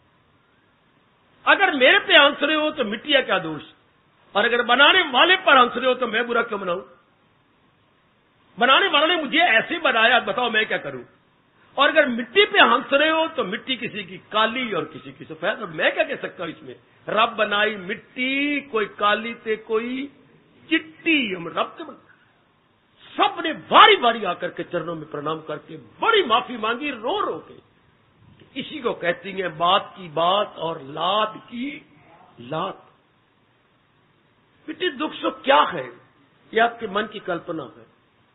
अगर मेरे पे हंस रहे हो तो मिट्टी है क्या दोष, और अगर बनाने वाले पर हंस रहे हो तो मैं बुरा क्यों बनाऊं? बनाने वाले ने मुझे ऐसे बनाया, बताओ मैं क्या करूं? और अगर मिट्टी पे हंस रहे हो तो मिट्टी किसी की काली और किसी की सफेद, और मैं क्या कह सकता हूं इसमें? रब बनाई मिट्टी, कोई काली ते कोई चिट्टी, हम रब के सब ने बारी बारी आकर के चरणों में प्रणाम करके बड़ी माफी मांगी रो रो के। इसी को कहती हैं बात की बात और लात की लात। बेटे दुख सुख क्या है? ये आपके मन की कल्पना है।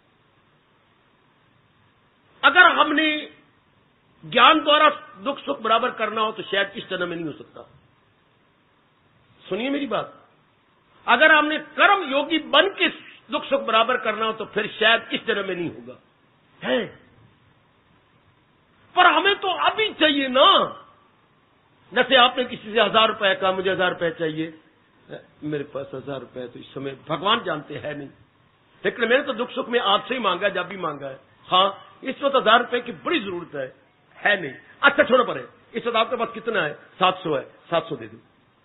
अगर हमने ज्ञान द्वारा दुख सुख बराबर करना हो तो शायद इस जन्म में नहीं हो सकता। सुनिए मेरी बात, अगर हमने कर्म योगी बन के दुख सुख बराबर करना हो तो फिर शायद इस जन्म में नहीं होगा है। पर हमें तो अभी चाहिए ना। जैसे आपने किसी से हजार रुपए कहा, मुझे हजार रुपए चाहिए, मेरे पास हजार रुपए तो इस समय भगवान जानते हैं नहीं, लेकिन मैंने तो दुख सुख में आपसे ही मांगा, जब भी मांगा है। हाँ, इस वक्त हजार रुपए की बड़ी जरूरत है, है नहीं। अच्छा छोड़ो परे, इस वक्त आपके पास कितना है? सात सौ है, सात सौ दे दो,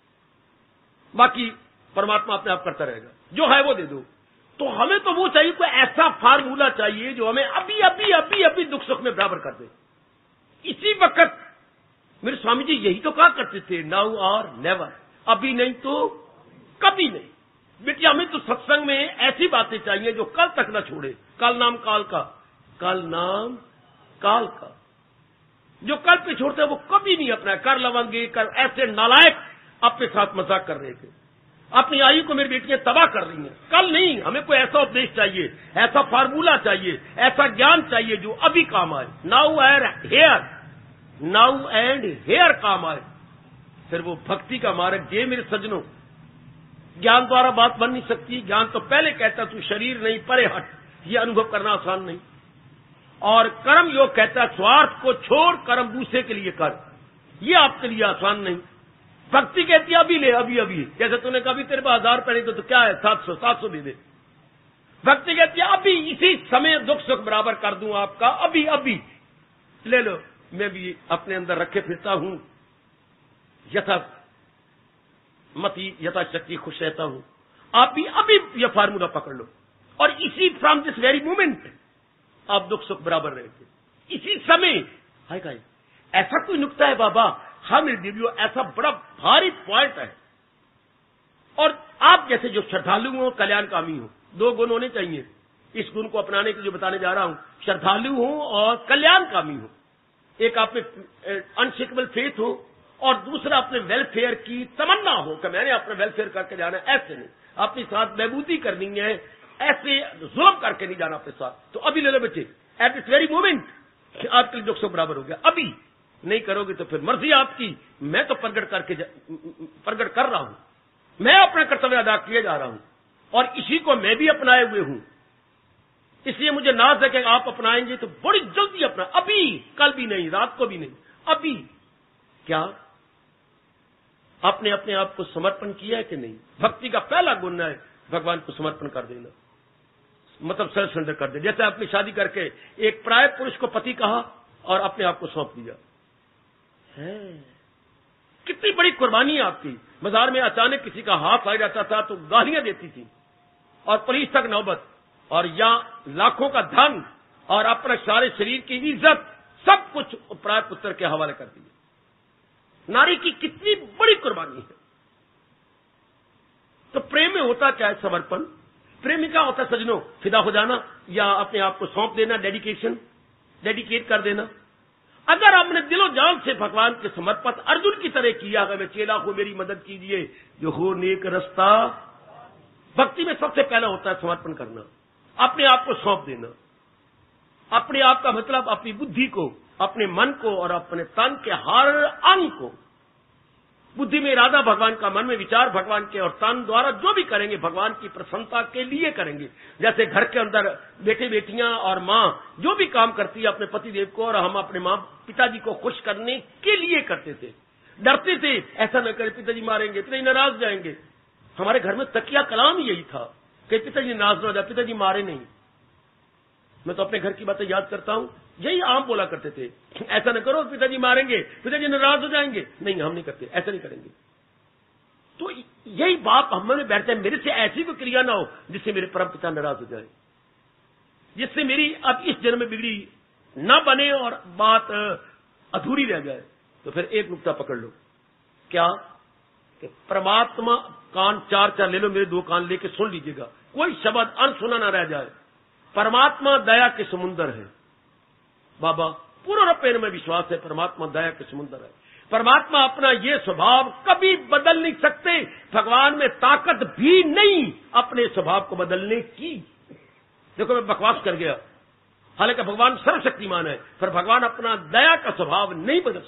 बाकी परमात्मा अपने आप करता रहेगा, जो है वो दे दो। तो हमें तो वो चाहिए, कोई ऐसा फार्मूला चाहिए जो हमें अभी अभी अभी अभी दुख सुख में बराबर कर दे। इसी वक्त मेरे स्वामी जी यही तो कहा करते थे, नाउ और नेवर, अभी नहीं तो कभी नहीं। बेटी हमें तो सत्संग में ऐसी बातें चाहिए जो कल तक न छोड़े। कल नाम काल का, कल नाम काल का, जो कल पे छोड़ते हैं वो कभी नहीं अपना कर लवेंगे। कर ऐसे नालायक अपने साथ मजाक कर रहे थे, अपनी आयु को मेरी बेटियां तबाह कर रही हैं। कल नहीं, हमें कोई ऐसा उपदेश चाहिए, ऐसा फार्मूला चाहिए, ऐसा ज्ञान चाहिए जो अभी काम आए। Now and here, now and here काम आए। फिर वो भक्ति का मार्ग, ये मेरे सज्जनों, ज्ञान द्वारा बात बन नहीं सकती। ज्ञान तो पहले कहता तू शरीर नहीं परे हट, ये अनुभव करना आसान नहीं। और कर्म योग कहता स्वार्थ को छोड़ कर्म दूसरे के लिए कर, ये आपके लिए आसान नहीं। भक्ति कहती है अभी ले, अभी अभी, जैसे तूने कभी तेरे पास हजार रुपए नहीं तो, तो क्या है, सात सौ सात सौ दे दे। भक्ति कहती है अभी इसी समय दुख सुख बराबर कर दूं आपका, अभी अभी ले लो। मैं भी अपने अंदर रखे फिरता हूं, यथा मति यथा शक्ति खुश रहता हूं। आप भी अभी यह फार्मूला पकड़ लो और इसी फ्रॉम दिस वेरी मोमेंट आप दुख सुख बराबर रहेंगे। इसी समय हाय का ऐसा कोई नुक्ता है बाबा, हम दिव्यो, ऐसा बड़ा भारी पॉइंट है। और आप जैसे जो श्रद्धालु हो, कल्याणकामी हो, दो गुण होने चाहिए। इस गुण को अपनाने के लिए बताने जा रहा हूं, श्रद्धालु हो और कल्याणकामी हो। एक आप में अनशेकेबल फेथ हो और दूसरा अपने वेलफेयर की तमन्ना हो कि मैंने अपना वेलफेयर करके जाना है। ऐसे नहीं, अपने साथ महबूदी करनी है, ऐसे जुल्म करके नहीं जाना अपने साथ। तो अभी ले लो बच्चे, एट दिस वेरी मोमेंट आपके लिए दुख सुख बराबर हो गया। अभी नहीं करोगे तो फिर मर्जी आपकी। मैं तो प्रकट करके प्रकट कर रहा हूं, मैं अपना कर्तव्य अदा किए जा रहा हूं और इसी को मैं भी अपनाए हुए हूं। इसलिए मुझे नाज है कि आप अपनाएंगे तो बड़ी जल्दी अपना, अभी, कल भी नहीं, रात को भी नहीं, अभी। क्या आपने अपने आप को समर्पण किया है कि नहीं? भक्ति का पहला गुण है भगवान को समर्पण कर देना, मतलब सेल्फ सरेंडर कर दे। जैसे आपने शादी करके एक प्राय पुरुष को पति कहा और अपने आप को सौंप दिया है। कितनी बड़ी कुर्बानी है आपकी। बाजार में अचानक किसी का हाथ आ जाता था तो गालियां देती थी और पुलिस तक नौबत, और या लाखों का धन और अपने सारे शरीर की इज्जत सब कुछ प्राय पुत्र के हवाले कर दिए। नारी की कितनी बड़ी कुर्बानी है। तो प्रेम में होता क्या है? समर्पण। प्रेम में क्या होता है सजनों? फिदा हो जाना या अपने आप को सौंप देना, डेडिकेशन, डेडिकेट कर देना। अगर आपने दिलो जान से भगवान के समर्पित अर्जुन की तरह किया, अगर मैं चेला को मेरी मदद कीजिए, जो हो नेक रास्ता। भक्ति में सबसे पहला होता है समर्पण करना, अपने आप को सौंप देना। अपने आप का मतलब अपनी बुद्धि को, अपने मन को और अपने तन के हर अंग को। बुद्धि में इरादा भगवान का, मन में विचार भगवान के, और तन द्वारा जो भी करेंगे भगवान की प्रसन्नता के लिए करेंगे। जैसे घर के अंदर बेटे बेटियां और मां जो भी काम करती है अपने पति देव को, और हम अपने मां पिताजी को खुश करने के लिए करते थे। डरते थे ऐसा न करें, पिताजी मारेंगे, पिताजी नाराज जाएंगे। हमारे घर में तकिया कलाम यही था कि पिताजी नाराज न हो जाए, पिताजी मारे नहीं। मैं तो अपने घर की बातें याद करता हूं, यही आम बोला करते थे, ऐसा न करो पिताजी मारेंगे, पिताजी नाराज हो जाएंगे। नहीं, हम नहीं करते, ऐसा नहीं करेंगे। तो यही बाप हम में बैठते हैं, मेरे से ऐसी कोई क्रिया ना हो जिससे मेरे परम पिता नाराज हो जाए, जिससे मेरी अब इस जन्म में बिगड़ी न बने और बात अधूरी रह जाए। तो फिर एक नुक्ता पकड़ लो, क्या कि परमात्मा, कान चार चार ले लो, मेरे दो कान लेके सुन लीजिएगा, कोई शब्द अनसुना ना रह जाए। परमात्मा दया के समुंदर है बाबा, पूर्ण रूप में विश्वास है परमात्मा दया के समुंदर है। परमात्मा अपना ये स्वभाव कभी बदल नहीं सकते। भगवान में ताकत भी नहीं अपने स्वभाव को बदलने की। देखो मैं बकवास कर गया, हालांकि भगवान सर्वशक्तिमान है, पर भगवान अपना दया का स्वभाव नहीं बदल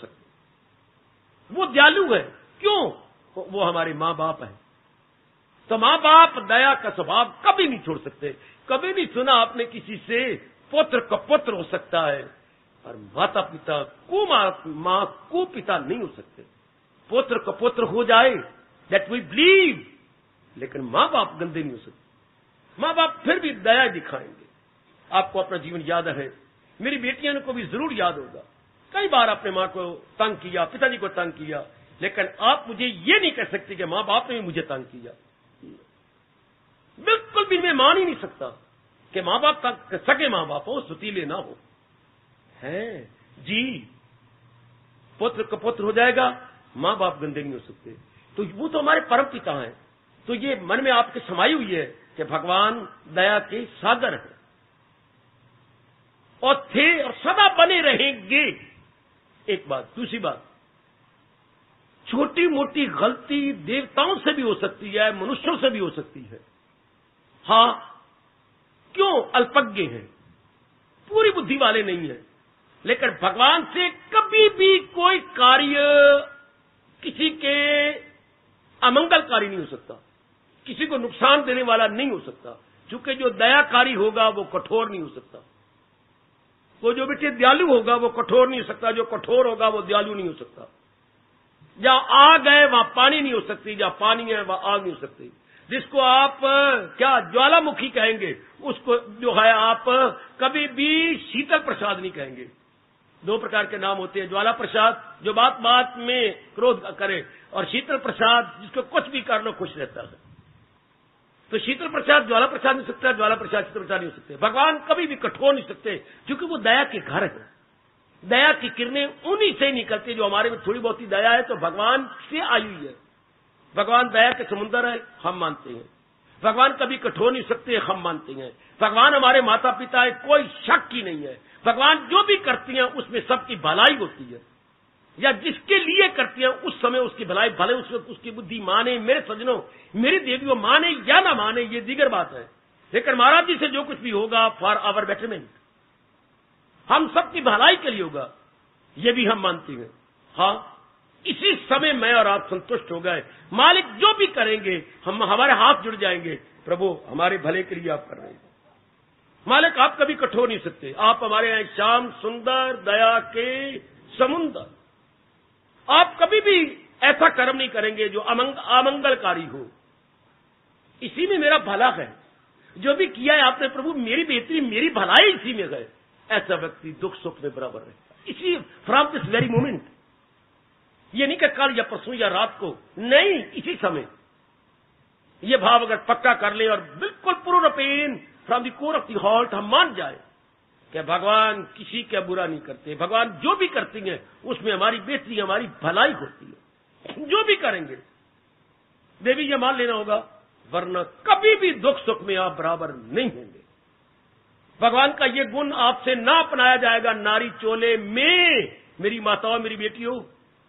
सकते। वो दयालु है, क्यों? वो हमारे मां बाप है। तो मां बाप दया का स्वभाव कभी नहीं छोड़ सकते। कभी नहीं सुना आपने किसी से पुत्र का पुत्र हो सकता है और माता पिता को मां को पिता नहीं हो सकते। पुत्र का पुत्र हो जाए, दैट वी बिलीव, लेकिन मां बाप गंदे नहीं हो सकते। मां बाप फिर भी दया दिखाएंगे। आपको अपना जीवन याद है, मेरी बेटियों को भी जरूर याद होगा, कई बार अपने मां को तंग किया, पिताजी को तंग किया, लेकिन आप मुझे ये नहीं कह सकते कि मां बाप ने भी मुझे तंग किया। बिल्कुल भी मैं मान ही नहीं सकता कि मां बाप तक सके मां बाप हो, सुतीले ना हो। है जी, पुत्र का पुत्र हो जाएगा, मां बाप गंदे नहीं हो सकते। तो वो तो हमारे परम पिता हैं। तो ये मन में आपके समाई हुई है कि भगवान दया के सागर हैं और थे और सदा बने रहेंगे। एक बात। दूसरी बात, छोटी मोटी गलती देवताओं से भी हो सकती है, मनुष्यों से भी हो सकती है। हां, क्यों? अल्पज्ञ हैं, पूरी बुद्धि वाले नहीं है, लेकिन भगवान से कभी भी कोई कार्य किसी के अमंगलकारी नहीं हो सकता, किसी को नुकसान देने वाला नहीं हो सकता, क्योंकि जो दयाकारी होगा वो कठोर नहीं हो सकता। वो जो बेटे दयालु होगा वो कठोर नहीं हो सकता, जो कठोर होगा वो दयालु नहीं हो सकता। जहां आग है वहां पानी नहीं हो सकती, जहां पानी है वहां आग नहीं हो सकती। जिसको आप क्या ज्वालामुखी कहेंगे, उसको जो है आप कभी भी शीतल प्रसाद नहीं कहेंगे। दो प्रकार के नाम होते हैं, ज्वाला प्रसाद जो बात बात में क्रोध करे, और शीतल प्रसाद जिसको कुछ भी कर लो खुश रहता है। तो शीतल प्रसाद ज्वाला प्रसाद नहीं सकता, ज्वाला प्रसाद शीतल प्रसाद नहीं हो सकते। भगवान कभी भी कठोर नहीं सकते, क्योंकि वो दया के घर है। दया की किरणें उन्हीं से निकलती, जो हमारे में थोड़ी बहुत ही दया है तो भगवान से आई हुई है। भगवान दया के समुद्र है, हम मानते हैं। भगवान कभी कठोर नहीं सकते, हम मानते हैं। भगवान हमारे माता पिता है, कोई शक ही नहीं है। भगवान जो भी करती हैं उसमें सबकी भलाई होती है, या जिसके लिए करती हैं उस समय उसकी भलाई, भले उसमें उसकी बुद्धि माने, मेरे सजनों मेरी देवियों माने या ना माने ये दीगर बात है, लेकिन महाराज जी से जो कुछ भी होगा फॉर आवर बेटरमेंट, हम सबकी भलाई के लिए होगा, ये भी हम मानते हैं। हाँ, इसी समय मैं और आप संतुष्ट हो गए, मालिक जो भी करेंगे हम हमारे हाथ जुड़ जाएंगे, प्रभु हमारे भले के लिए आप कर रहे हैं। मालिक आप कभी कठोर नहीं सकते, आप हमारे यहाँ श्याम सुंदर दया के समुंदर, आप कभी भी ऐसा कर्म नहीं करेंगे जो अमंग, अमंगलकारी हो। इसी में मेरा भला है, जो भी किया है आपने प्रभु मेरी बेहतरी मेरी भलाई इसी में है। ऐसा व्यक्ति दुख सुख में बराबर रहता। इसी फ्रॉम दिस वेरी मोमेंट, ये नहीं कि कल या परसों या रात को, नहीं, इसी समय ये भाव अगर पक्का कर ले और बिल्कुल पूर्ण pain from the core of the heart हम मान जाए कि भगवान किसी का बुरा नहीं करते, भगवान जो भी करती हैं उसमें हमारी बेहतरी हमारी भलाई होती है, जो भी करेंगे देवी ये मान लेना होगा, वरना कभी भी दुख सुख में आप बराबर नहीं होंगे। भगवान का ये गुण आपसे ना अपनाया जाएगा नारी चोले में, मेरी माताओं मेरी बेटियों,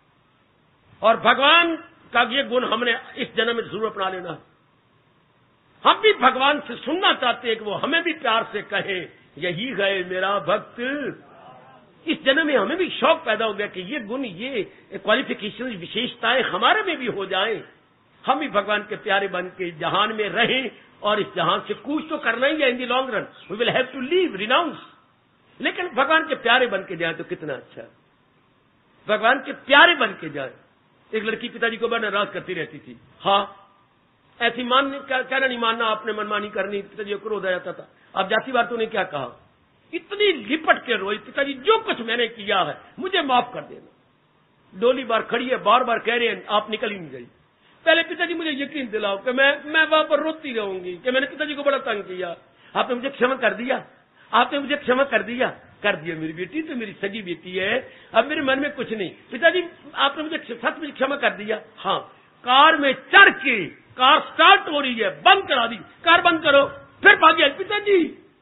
और भगवान का ये गुण हमने इस जन्म में जरूर अपना लेना है। हम भी भगवान से सुनना चाहते हैं कि वो हमें भी प्यार से कहे यही है मेरा भक्त। इस जन्म में हमें भी शौक पैदा हो गया कि ये गुण ये क्वालिफिकेशन विशेषताएं हमारे में भी हो जाएं, हम भी भगवान के प्यारे बन के जहान में रहें, और इस जहान से कूच तो करना ही है in the long run, we will have to leave renounce, लेकिन भगवान के प्यारे बन के जाए तो कितना अच्छा है। भगवान के प्यारे बन के जाए। एक लड़की पिताजी को बड़ा नाराज करती रहती थी, हाँ ऐसी मान कहना नहीं मानना, आपने मनमानी करनी, पिताजी को क्रोध आ जाता था। अब जाती बार तूने क्या कहा, इतनी लिपट के रोई, पिताजी जो कुछ मैंने किया है मुझे माफ कर देना। डोली बार खड़ी है, बार बार कह रहे हैं आप निकल ही नहीं गई। पहले पिताजी मुझे यकीन दिलाओ कि मैं मैं वहां पर रोती रहूंगी कि मैंने पिताजी को बड़ा तंग किया, आपने मुझे क्षमा कर दिया, आपने मुझे क्षमा कर दिया। कर दिया मेरी बेटी, तो मेरी सगी बेटी है, अब मेरे मन में कुछ नहीं। पिताजी आपने मुझे सच में क्षमा कर दिया, हाँ। कार में चढ़ के कार स्टार्ट हो रही है, बंद करा दी, कार बंद करो, फिर भाग गया, पिताजी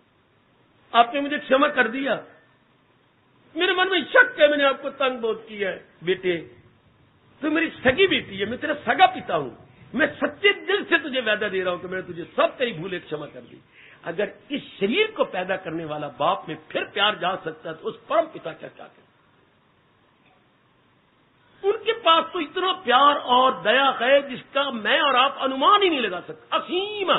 आपने मुझे क्षमा कर दिया। मेरे मन में शक है मैंने आपको तंग बहुत किया है। बेटे तू मेरी सगी बेटी है, मैं तेरा सगा पिता हूं, मैं सच्चे दिल से तुझे वादा दे रहा हूं कि मैंने तुझे सब तेरी भूलें क्षमा कर दी। अगर इस शरीर को पैदा करने वाला बाप में फिर प्यार जा सकता है तो उस परम पिता क्या चाहते? उनके पास तो इतना प्यार और दया है जिसका मैं और आप अनुमान ही नहीं लगा सकते। असीम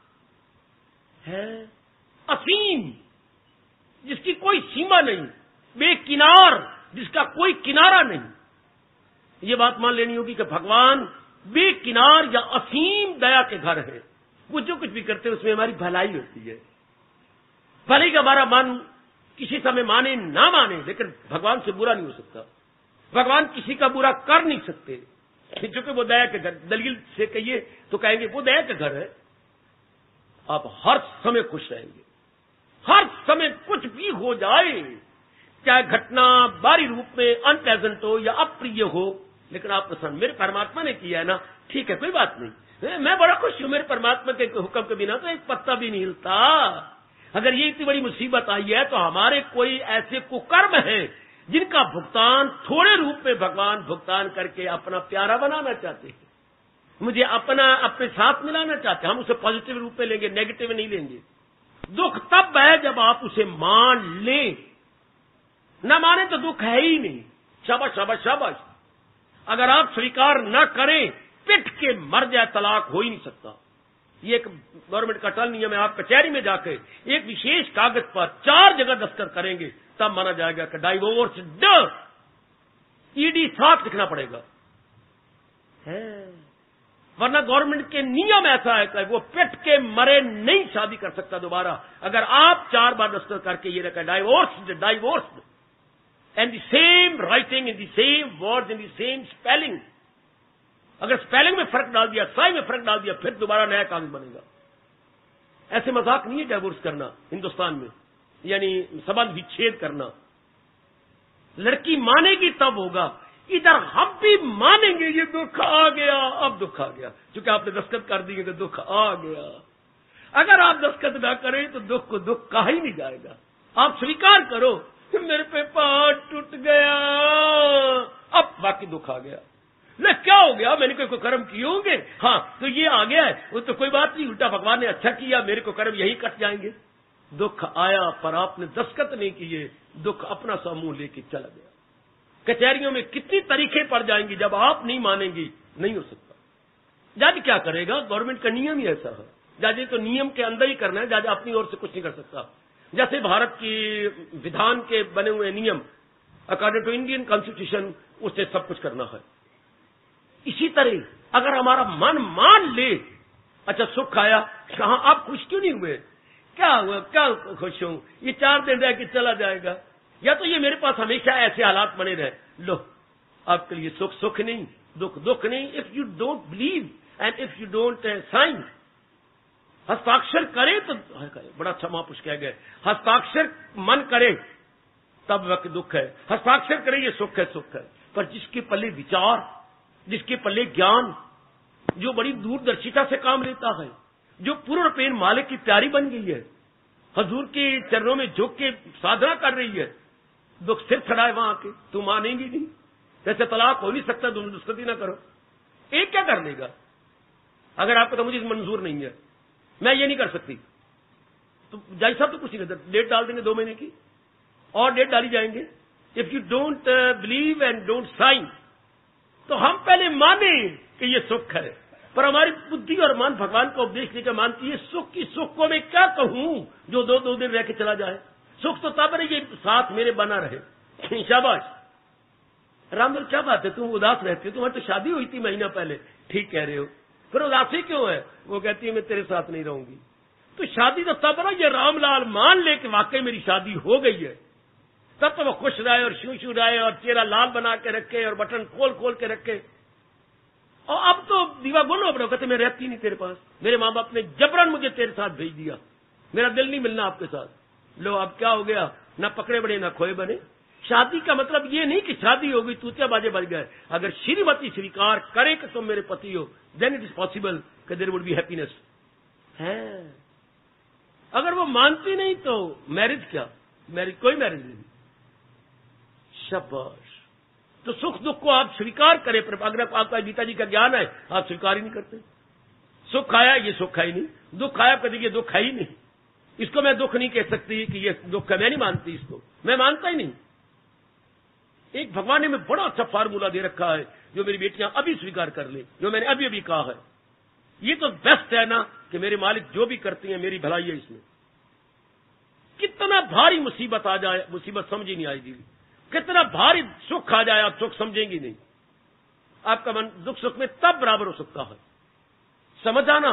है, असीम, जिसकी कोई सीमा नहीं, बेकिनार, जिसका कोई किनारा नहीं। ये बात मान लेनी होगी कि भगवान बेकिनार या असीम दया के घर है। वो जो कुछ भी करते हैं उसमें हमारी भलाई होती है। भलाई का हमारा मन किसी समय माने ना माने, लेकिन भगवान से बुरा नहीं हो सकता। भगवान किसी का बुरा कर नहीं सकते, क्योंकि वो दया के घर, दलील से कहिए तो कहेंगे वो दया के घर है। आप हर समय खुश रहेंगे, हर समय कुछ भी हो जाए, चाहे घटना बाहरी रूप में अनप्लेजेंट हो या अप्रिय हो, लेकिन आप प्रसन्न, मेरे परमात्मा ने किया है ना, ठीक है कोई बात नहीं, मैं बड़ा खुश हूं, मेरे परमात्मा के हुक्म के बिना तो एक पत्ता भी नहीं हिलता। अगर ये इतनी बड़ी मुसीबत आई है तो हमारे कोई ऐसे कुकर्म हैं जिनका भुगतान थोड़े रूप में भगवान भुगतान करके अपना प्यारा बनाना चाहते हैं, मुझे अपना अपने साथ मिलाना चाहते हैं। हम उसे पॉजिटिव रूप में लेंगे, नेगेटिव में नहीं लेंगे। दुख तब है जब आप उसे मान लें, न माने तो दुख है ही नहीं। शाबाश शाबाश शाबाश। अगर आप स्वीकार न करें, पिट के मर जाए, तलाक हो ही नहीं सकता। ये एक गवर्नमेंट का टर्न नियम है। आप कचहरी में जाकर एक विशेष कागज पर चार जगह दस्तखत करेंगे तब माना जाएगा कि डाइवोर्स ड ईडी साथ लिखना पड़ेगा है, वरना गवर्नमेंट के नियम ऐसा है कि वो पिट के मरे नहीं शादी कर सकता दोबारा। अगर आप चार बार दस्तखत करके ये रखा divorce divorce and the same writing in the same words in the same spelling, अगर स्पेलिंग में फर्क डाल दिया, साई में फर्क डाल दिया, फिर दोबारा नया कागज बनेगा। ऐसे मजाक नहीं है डाइवोर्स करना हिंदुस्तान में, यानी संबंध विच्छेद करना। लड़की मानेगी तब होगा। इधर हम भी मानेंगे, ये दुख आ गया, अब दुख आ गया, क्योंकि आपने दस्तखत कर दिए तो दुख आ गया। अगर आप दस्तखत ना करें तो दुख को दुख कहा ही नहीं जाएगा। आप स्वीकार करो, मेरे पे पहाड़ टूट गया, अब बाकी दुख आ गया। ले क्या हो गया, मैंने कोई को कर्म किए होंगे, हाँ तो ये आ गया है, वो तो कोई बात नहीं, उल्टा भगवान ने अच्छा किया, मेरे को कर्म यही कट जाएंगे। दुख आया पर आपने दस्तखत नहीं किए, दुख अपना सा मुंह लेके चला गया। कचहरियों में कितनी तरीके पड़ जाएंगी, जब आप नहीं मानेंगी नहीं हो सकता। जज क्या करेगा, गवर्नमेंट का नियम ही ऐसा है। जाजे तो नियम के अंदर ही करना है, जाजे अपनी ओर से कुछ नहीं कर सकता। जैसे भारत की विधान के बने हुए नियम अकॉर्डिंग टू इंडियन कॉन्स्टिट्यूशन, उससे सब कुछ करना है। इसी तरह अगर हमारा मन मान ले, अच्छा सुख आया, कहां आप खुश क्यों नहीं हुए? क्या हुआ, क्या खुश हूं, ये चार दिन रह के चला जाएगा, या तो ये मेरे पास हमेशा ऐसे हालात बने रहे। लो, आपके लिए सुख सुख नहीं, दुख दुख नहीं। If you don't believe and if you don't sign, हस्ताक्षर करे तो बड़ा अच्छा महापुरुष कह गए, हस्ताक्षर मन करे तब वक्त दुख है, हस्ताक्षर करे ये सुख है, सुख है। पर जिसके पल्ले विचार, जिसके पल्ले ज्ञान, जो बड़ी दूरदर्शिता से काम लेता है, जो पूर्ण पेन मालिक की प्यारी बन गई है, हजूर के चरणों में झुक के साधना कर रही है, दुख सिर चढ़ाए वहां आके, तुम मानेंगी नहीं, वैसे तलाक हो नहीं सकता, तुम दुष्कृति ना करो। एक क्या कर लेगा? अगर आपको तो मुझे मंजूर नहीं है, मैं ये नहीं कर सकती, तो जज साहब तो कुछ नहीं करते, डेट डाल देंगे दो महीने की, और डेट डाली जाएंगे। If you don't believe and don't sign, तो हम पहले माने कि ये सुख है, पर हमारी बुद्धि और मन भगवान का उपदेश लेकर मानती है सुख की। सुख को मैं क्या कहूं जो दो दो दिन रह के चला जाए? सुख तो तब रहे साथ मेरे बना रहे। शाबाश रामदल, क्या बात है, तुम उदास रहते हो, तुम्हारी तो शादी हुई थी महीना पहले। ठीक कह रहे हो, फिर उदासी क्यों है? वो कहती है मैं तेरे साथ नहीं रहूंगी। तो शादी तो तब ना ये रामलाल मान ले कि वाकई मेरी शादी हो गई है, तब तो वो खुश रहे और शू शू रहे और चेहरा लाल बना के रखे और बटन खोल खोल के रखे। और अब तो दीवा बोलो अपना, कहते मैं रहती नहीं तेरे पास, मेरे माँ बाप ने जबरन मुझे तेरे साथ भेज दिया, मेरा दिल नहीं मिलना आपके साथ। लो अब क्या हो गया, ना पकड़े बने ना खोए बने। शादी का मतलब ये नहीं कि शादी होगी तूतिया बाजे बज गए। अगर श्रीमती स्वीकार करे कि तुम मेरे पति हो, देन इट इज पॉसिबल कि देयर वुड बी हैप्पीनेस है। अगर वो मानती नहीं तो मैरिज क्या, मैरिज कोई मैरिज नहीं। शाबाश। तो सुख दुख को आप स्वीकार करें, पर अगर आपका गीता जी का ज्ञान है आप स्वीकार ही नहीं करते। सुख आया ये सुख है ही नहीं, दुख आया कभी ये दुख है ही नहीं, इसको मैं दुख नहीं कह सकती कि ये दुख है, मैं नहीं मानती, इसको मैं मानता ही नहीं। एक भगवान ने मैं बड़ा अच्छा फार्मूला दे रखा है जो मेरी बेटियां अभी स्वीकार कर ले, जो मैंने अभी अभी कहा है। ये तो बेस्ट है ना कि मेरे मालिक जो भी करती हैं मेरी भलाई है इसमें। कितना भारी मुसीबत आ जाए, मुसीबत समझ ही नहीं आएगी, कितना भारी सुख आ जाए आप सुख समझेंगी नहीं। आपका मन दुख सुख में तब बराबर हो सकता है, समझ आना।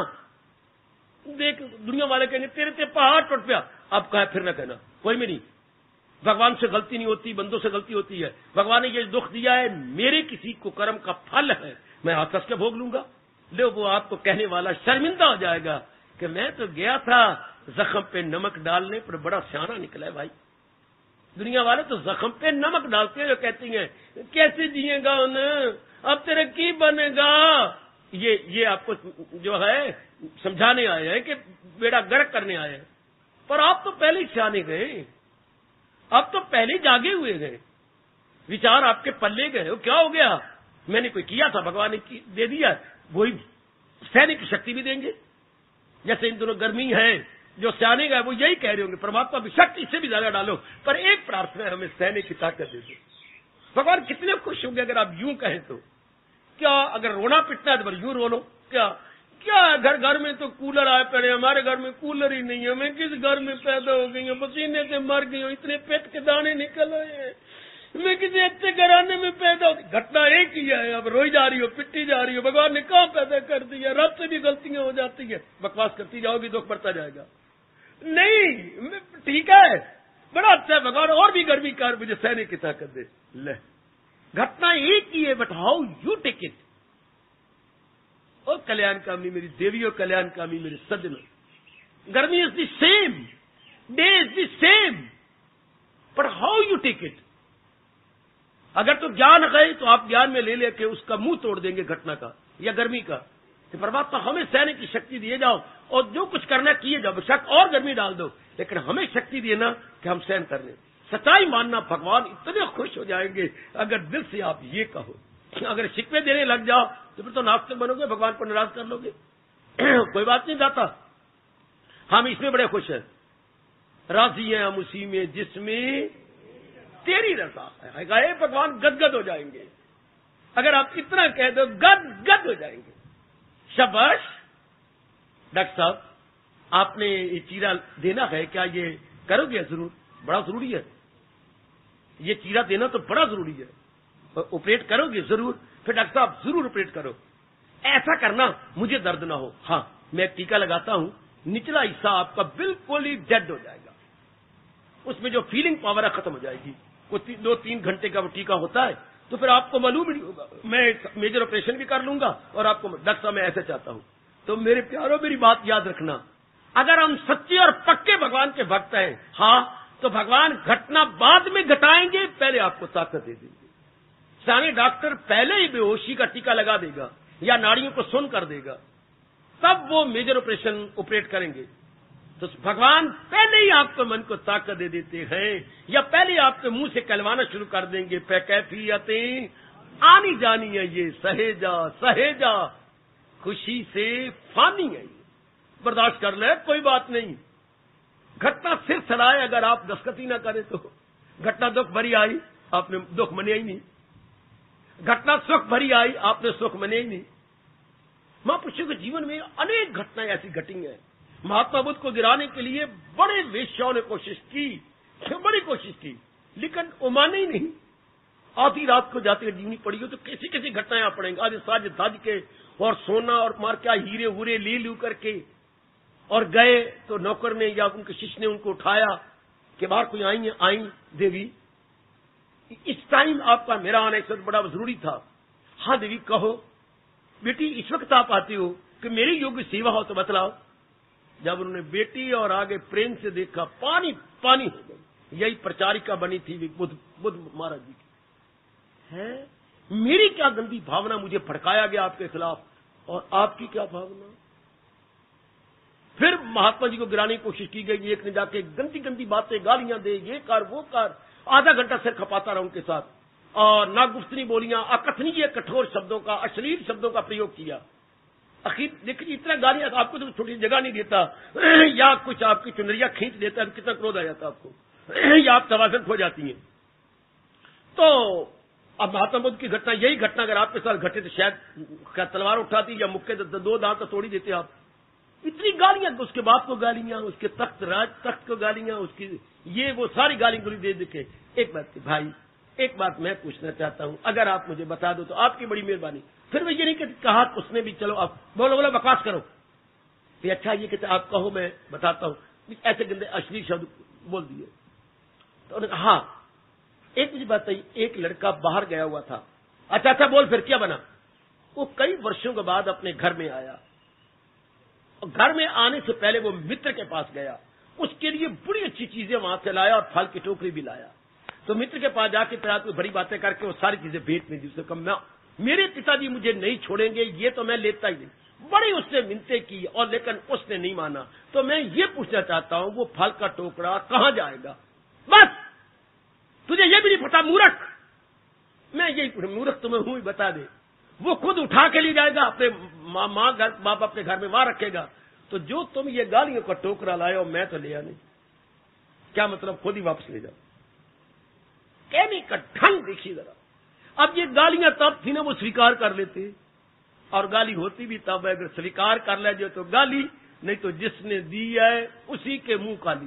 देख दुनिया वाले कहेंगे तेरे ते पहाड़ टूट गया, अब कहा फिर न कहना, कोई में नहीं, भगवान से गलती नहीं होती, बंदों से गलती होती है। भगवान ने ये दुख दिया है, मेरे किसी को कर्म का फल है, मैं हाथ कस के भोग लूंगा। ले वो आपको कहने वाला शर्मिंदा हो जाएगा कि मैं तो गया था जख्म पे नमक डालने, पर बड़ा सियाना निकला है भाई। दुनिया वाले तो जख्म पे नमक डालते हैं, जो कहती हैं कैसे जिएगा उन्हें, अब तेरे की बनेगा। ये ये आपको जो है समझाने आए हैं कि बेड़ा गर्क करने आए हैं, पर आप तो पहले ही सियाने गए, अब तो पहले जागे हुए गए, विचार आपके पल्ले गए। वो क्या हो गया, मैंने कोई किया था, भगवान ने दे दिया, वही सैनिक की शक्ति भी देंगे। जैसे इन दोनों गर्मी है, जो सियाने गए वो यही कह रहे होंगे परमात्मा भी शक्ति इससे भी ज्यादा डालो, पर एक प्रार्थना है हमें सैनिक की ताकत दे दो। भगवान कितने खुश होंगे अगर आप यूं कहें तो। क्या अगर रोना पिटना है तो यूं रो लो। क्या क्या घर घर में तो कूलर आए पड़े, हमारे घर में कूलर ही नहीं है, मैं किस घर में पैदा हो गई हूँ, पसीने से मर गई हूँ, इतने पेट के दाने निकल आए, मैं किसी अच्छे घराने में पैदा हो। घटना एक ही है, अब रोई जा रही हो, पिट्टी जा रही हो, भगवान ने कहाँ पैदा कर दिया, रब से भी गलतियां हो जाती है, बकवास करती जाओगी दुख बढ़ता जाएगा। नहीं ठीक है, बड़ा अच्छा है भगवान, और भी गर्मी कार मुझे सहने की ताकत दे। ले घटना एक ही है, but how you take it. ओ कल्याणकामी मेरी देवियों, कल्याणकामी मेरे सज्जनों, गर्मी is the same, day is the same, but how you take it. अगर तो ज्ञान गए तो आप ज्ञान में ले लेके उसका मुंह तोड़ देंगे घटना का या गर्मी का, कि परमात्मा हमें सहने की शक्ति दिए जाओ और जो कुछ करना किए जाओ, शक और गर्मी डाल दो, लेकिन हमें शक्ति दिए ना कि हम सहन कर लें। सच्चाई मानना, भगवान इतने खुश हो जाएंगे अगर दिल से आप ये कहो। अगर शिकवे देने लग जाओ तो फिर तो नास्तिक बनोगे, भगवान को नाराज कर लोगे। कोई बात नहीं जाता, हम इसमें बड़े खुश हैं, राजी हैं हम उसी में जिसमें तेरी रजा है। गए भगवान गदगद हो जाएंगे, अगर आप इतना कह दो गद गद हो जाएंगे। शाबाश डॉक्टर साहब, आपने ये चीरा देना है, क्या ये करोगे? जरूर, बड़ा जरूरी है ये चीरा देना, तो बड़ा जरूरी है। ऑपरेट करोगे? जरूर। फिर डॉक्टर साहब जरूर ऑपरेट करो, ऐसा करना मुझे दर्द ना हो। हाँ, मैं टीका लगाता हूं, निचला हिस्सा आपका बिल्कुल ही डेड हो जाएगा, उसमें जो फीलिंग पावर है खत्म हो जाएगी। कुछ दो तीन घंटे का वो टीका होता है, तो फिर आपको मालूम ही नहीं होगा। मैं मेजर ऑपरेशन भी कर लूंगा और आपको, डॉक्टर साहब मैं ऐसे चाहता हूं। तो मेरे प्यारों, मेरी बात याद रखना, अगर हम सच्चे और पक्के भगवान के भक्त हैं, हाँ, तो भगवान घटना बाद में घटाएंगे, पहले आपको ताकत दे देंगे। सारे डॉक्टर पहले ही बेहोशी का टीका लगा देगा या नाड़ियों को सुन कर देगा, तब वो मेजर ऑपरेशन ऑपरेट करेंगे। तो भगवान पहले ही आपको मन को ताकत दे देते हैं, या पहले ही आपके मुंह से कहलवाना शुरू कर देंगे, पे कैफियतें आनी जानी है ये, सहेजा सहेजा खुशी से फानी है, बर्दाश्त कर ले, कोई बात नहीं। घटना सिर चलाए, अगर आप दस्तखती ना करें तो घटना दुख भरी आई, आपने दुख मने ही नहीं। घटना सुख भरी आई, आपने सुख मने ही नहीं। महापुरुषों के जीवन में अनेक घटनाएं ऐसी घटी हैं। महात्मा बुद्ध को गिराने के लिए बड़े वेश्याओं ने कोशिश की, बड़ी कोशिश की, लेकिन वो माने ही नहीं। आधी रात को जाते जीवनी पड़ी हो तो कैसी कैसी घटनाएं आप पड़ेंगे। आज साज दाज के और सोना और मार क्या हीरे हुरे ले लू करके और गए, तो नौकर ने या उनके शिष्य ने उनको उठाया कि बाहर कोई आई आई देवी, इस टाइम आपका मेरा आना एक बड़ा जरूरी था। हाँ देवी, कहो बेटी, इस वक्त आप आती हो कि मेरी योग्य सेवा हो तो बतलाओ। जब उन्होंने बेटी और आगे प्रेम से देखा, पानी पानी हो गई। यही प्रचारिका बनी थी बुद्ध बुद्ध महाराज जी की। है मेरी क्या गंदी भावना, मुझे भड़काया गया आपके खिलाफ, और आपकी क्या भावना। फिर महात्मा जी को गिराने की कोशिश की गई। एक ने जाके गंदी गंदी बातें, गालियां दे, ये कर वो कर, आधा घंटा सिर खपाता रहा उनके साथ, और नागुफ्तनी बोलियां, अकथनीय कठोर शब्दों का, अश्लील शब्दों का प्रयोग किया। आखिर देखिए, इतना गालियां, आपको तो छोटी जगह नहीं देता, या कुछ आपकी चुनरिया खींच देता, कितना क्रोध आ जाता आपको, या आप तवाज़ुन खो जाती हैं। तो अब महात्मा बुद्ध की घटना, यही घटना अगर आपके साथ घटे तो शायद क्या तलवार उठाती या मुक्के दो दांत तो तोड़ ही देते आप। इतनी गालियां, उसके बाप को गालियां, उसके तख्त राज तख्त को गालियां, उसकी ये वो सारी गाली गुली दे देके। एक बात भाई, एक बात मैं पूछना चाहता हूं, अगर आप मुझे बता दो तो आपकी बड़ी मेहरबानी। फिर मैं ये नहीं कहती, कहा उसने भी, चलो आप बोलो बोलो बकवास करो, तो अच्छा ये कहते आप कहो मैं बताता हूं, ऐसे गंदे अश्लील शब्द बोल दिए। तो उन्होंने कहा हाँ, एक मुझे बात बताइए, एक लड़का बाहर गया हुआ था। अच्छा अच्छा बोल, फिर क्या बना? वो कई वर्षों के बाद अपने घर में आया, और घर में आने से पहले वो मित्र के पास गया, उसके लिए बड़ी अच्छी चीजें वहां से लाया और फल की टोकरी भी लाया। तो मित्र के पास जाके फिर कोई बड़ी बातें करके वो सारी चीजें भेंट में दी। उसने कहा मेरे पिताजी मुझे नहीं छोड़ेंगे, ये तो मैं लेता ही नहीं। बड़ी उसने मिन्नतें की, और लेकिन उसने नहीं माना। तो मैं ये पूछना चाहता हूं, वो फल का टोकरा कहां जाएगा? बस तुझे ये भी नहीं पता मूर्ख? मैं यही मूर्ख तुम्हें हूं ही, बता दे। वो खुद उठा के ले जाएगा, अपने माँ माँ घर बाप अपने घर में वहां रखेगा। तो जो तुम ये गालियों का टोकरा लाए हो, मैं तो लिया नहीं, क्या मतलब? खुद ही वापस ले जाओ। कहने का ढंग देखिए जरा। अब ये गालियां तब थी ना, वो स्वीकार कर लेते, और गाली होती भी तब है, अगर स्वीकार कर ले जो तो गाली, नहीं तो जिसने दी है उसी के मुंह काली।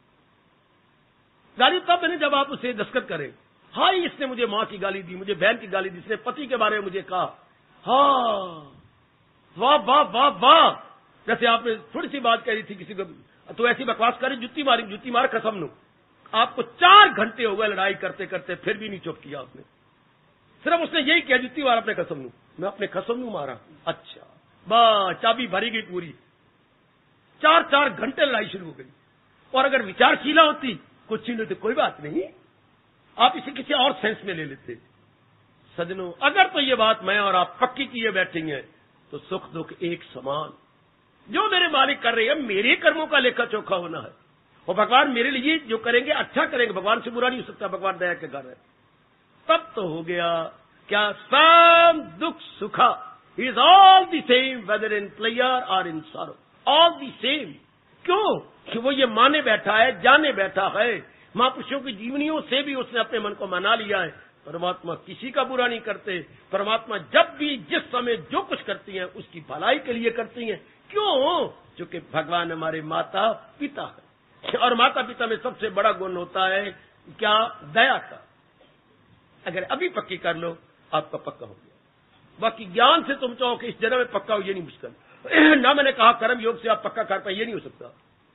गाली तब है जब आप उसे दस्तखत करें। हाँ, इसने मुझे मां की गाली दी, मुझे बहन की गाली दी, इसने पति के बारे में मुझे कहा। हाँ, वाह वाह वाह वाह। जैसे आपने थोड़ी सी बात कही थी किसी को, तो ऐसी बकवास करी, जुत्ती मारी, जुत्ती मार कसम नु। आपको चार घंटे हो गए लड़ाई करते करते, फिर भी नहीं चुप किया आपने। सिर्फ उसने यही किया, जुत्ती मारा अपने कसम नु। मैं अपने कसम नु मारा। अच्छा, बस चाबी भरी गई पूरी। चार चार घंटे लड़ाई शुरू हो गई। और अगर विचारशीला होती, कुछ नहीं तो कोई बात नहीं, आप इसे किसी और सेंस में ले लेते। सजनों, अगर तो ये बात मैं और आप पक्की किए बैठेंगे तो सुख दुख एक समान। जो मेरे मालिक कर रहे हैं, मेरे कर्मों का लेखा चोखा होना है, और भगवान मेरे लिए जो करेंगे अच्छा करेंगे। भगवान से बुरा नहीं हो सकता, भगवान दया के घर है। तब तो हो गया क्या, सम दुख सुखा is all the same whether in pleasure or in sorrow, all the same. क्यों? कि वो ये माने बैठा है, जाने बैठा है। महापुरुषों की जीवनियों से भी उसने अपने मन को मना लिया है। परमात्मा किसी का बुरा नहीं करते। परमात्मा जब भी जिस समय जो कुछ करती हैं उसकी भलाई के लिए करती हैं। क्यों? क्योंकि भगवान हमारे माता पिता है, और माता पिता में सबसे बड़ा गुण होता है क्या? दया का। अगर अभी पक्की कर लो आपका पक्का हो गया। बाकी ज्ञान से तुम चाहो कि इस जन्म में पक्का हो, ये नहीं मुश्किल। ना मैंने कहा कर्म योग से आप पक्का कर पाए, ये नहीं हो सकता।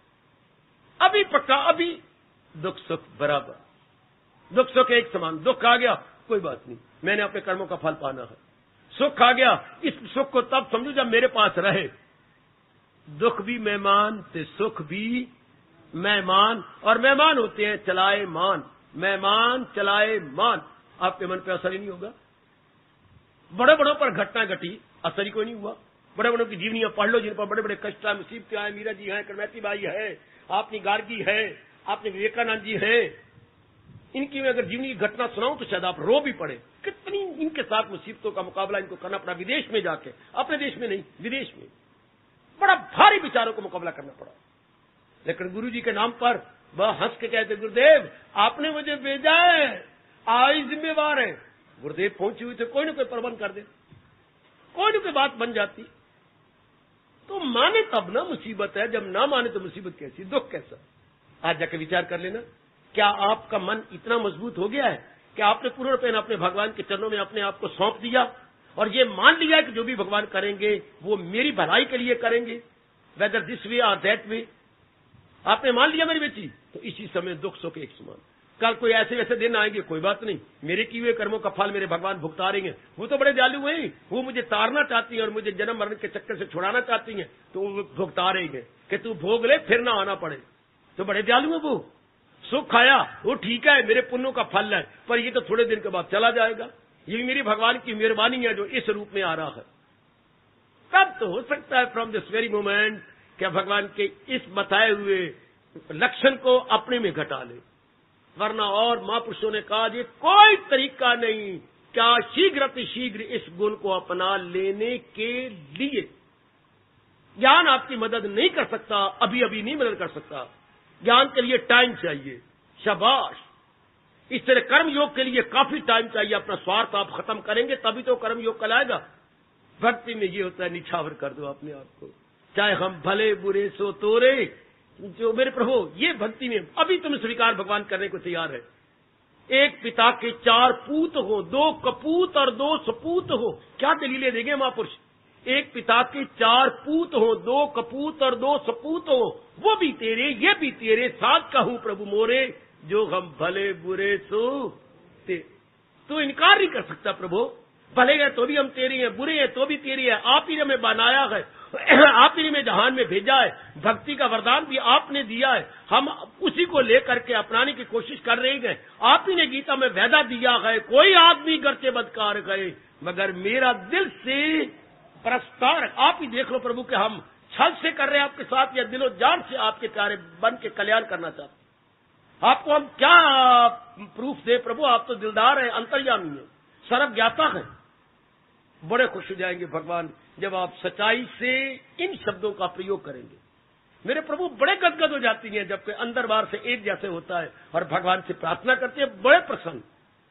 अभी पक्का, अभी दुख सुख बराबर, दुख सुख एक समान। दुख आ गया कोई बात नहीं, मैंने अपने कर्मों का फल पाना है। सुख आ गया, इस सुख को तब समझो जब मेरे पास रहे। दुख भी मेहमान ते सुख भी मेहमान, और मेहमान होते हैं चलाए मान। मेहमान चलाए मान, आपके मन पे असर ही नहीं होगा। बड़े बड़ों पर घटना घटी, असर ही कोई नहीं हुआ। बड़े बड़ों की जीवनियां पढ़ लो, जिन पर बड़े बड़े कष्ट आए, मुसीबतें आए। मीरा जी हैं, करमैती बाई है, आपने गार्गी है, आपने विवेकानंद जी है। इनकी मैं अगर जीवनी की घटना सुनाऊं तो शायद आप रो भी पड़े। कितनी इनके साथ मुसीबतों का मुकाबला इनको करना पड़ा, विदेश में जाके, अपने देश में नहीं, विदेश में बड़ा भारी विचारों को मुकाबला करना पड़ा। लेकिन गुरु जी के नाम पर वह हंस के कहते, गुरुदेव आपने मुझे भेजा है, आई जिम्मेवार है। गुरुदेव पहुंची हुई थे, कोई ना कोई प्रबंध कर दे, कोई ना कोई बात बन जाती। तो माने तब ना मुसीबत है, जब ना माने तो मुसीबत कैसी, दुख कैसा। आज जाके विचार कर लेना, क्या आपका मन इतना मजबूत हो गया है कि आपने पूर्ण रूपेण अपने भगवान के चरणों में अपने आप को सौंप दिया और ये मान लिया कि जो भी भगवान करेंगे वो मेरी भलाई के लिए करेंगे, वेदर दिस वे और दैट वे। आपने मान लिया मेरी बेटी, तो इसी समय दुख सुख एक समान। कल कोई ऐसे वैसे दिन आएंगे, कोई बात नहीं, मेरे किए हुए कर्मों का फल मेरे भगवान भुगता रहेंगे। वो तो बड़े दयालु हैं, वो मुझे तारना चाहती हैं और मुझे जन्म मरण के चक्कर से छुड़ाना चाहती हैं, तो वो भुगता रहेंगे कि तू भोग ले फिर ना आना पड़े। तो बड़े दयालु है वो। सुख आया वो ठीक है, मेरे पुण्यों का फल है, पर ये तो थोड़े दिन के बाद चला जाएगा। ये भी मेरी भगवान की मेहरबानी है जो इस रूप में आ रहा है। तब तो हो सकता है फ्रॉम दिस वेरी मोमेंट क्या भगवान के इस बताए हुए लक्षण को अपने में घटा ले, वरना और महापुरुषों ने कहा ये कोई तरीका नहीं क्या शीघ्र अतिशीघ्र इस गुण को अपना लेने के लिए। ज्ञान आपकी मदद नहीं कर सकता, अभी अभी नहीं मदद कर सकता। ज्ञान के लिए टाइम चाहिए, शाबाश। इस तरह कर्म योग के लिए काफी टाइम चाहिए। अपना स्वार्थ आप खत्म करेंगे तभी तो कर्म योग कहलाएगा। भक्ति में ये होता है, निछावर कर दो अपने आप को, चाहे हम भले बुरे सो तोरे। जो मेरे प्रभु, ये भक्ति में अभी तुम स्वीकार भगवान करने को तैयार है। एक पिता के चार पूत हो, दो कपूत और दो सपूत हो, क्या दलीलें देंगे महापुरुष। एक पिता के चार पूत हो, दो कपूत और दो सपूत हो, वो भी तेरे ये भी तेरे, साथ कहूं प्रभु मोरे, जो हम भले बुरे सो ते। तो इनकार नहीं कर सकता प्रभु, भले हैं तो भी हम तेरे हैं, बुरे हैं तो भी तेरी है। आप ही ने हमें बनाया है, आप ही ने हमें जहान में भेजा है, भक्ति का वरदान भी आपने दिया है, हम उसी को लेकर के अपनाने की कोशिश कर रहे हैं। आप ही ने गीता में वादा दिया है, कोई आदमी करके बदकार गए मगर मेरा दिल से परस्पर। आप ही देख लो प्रभु कि हम छल से कर रहे हैं आपके साथ या दिलो जान से आपके प्यारे बन के कल्याण करना चाहते। आपको हम क्या प्रूफ दे प्रभु, आप तो दिलदार हैं, अंतर्यामी हैं, सर्व ज्ञाता हैं। बड़े खुश हो जाएंगे भगवान जब आप सच्चाई से इन शब्दों का प्रयोग करेंगे। मेरे प्रभु बड़े गदगद हो जाती हैं जबकि अंदर बाहर से एक जैसे होता है और भगवान से प्रार्थना करते हैं, बड़े प्रसन्न।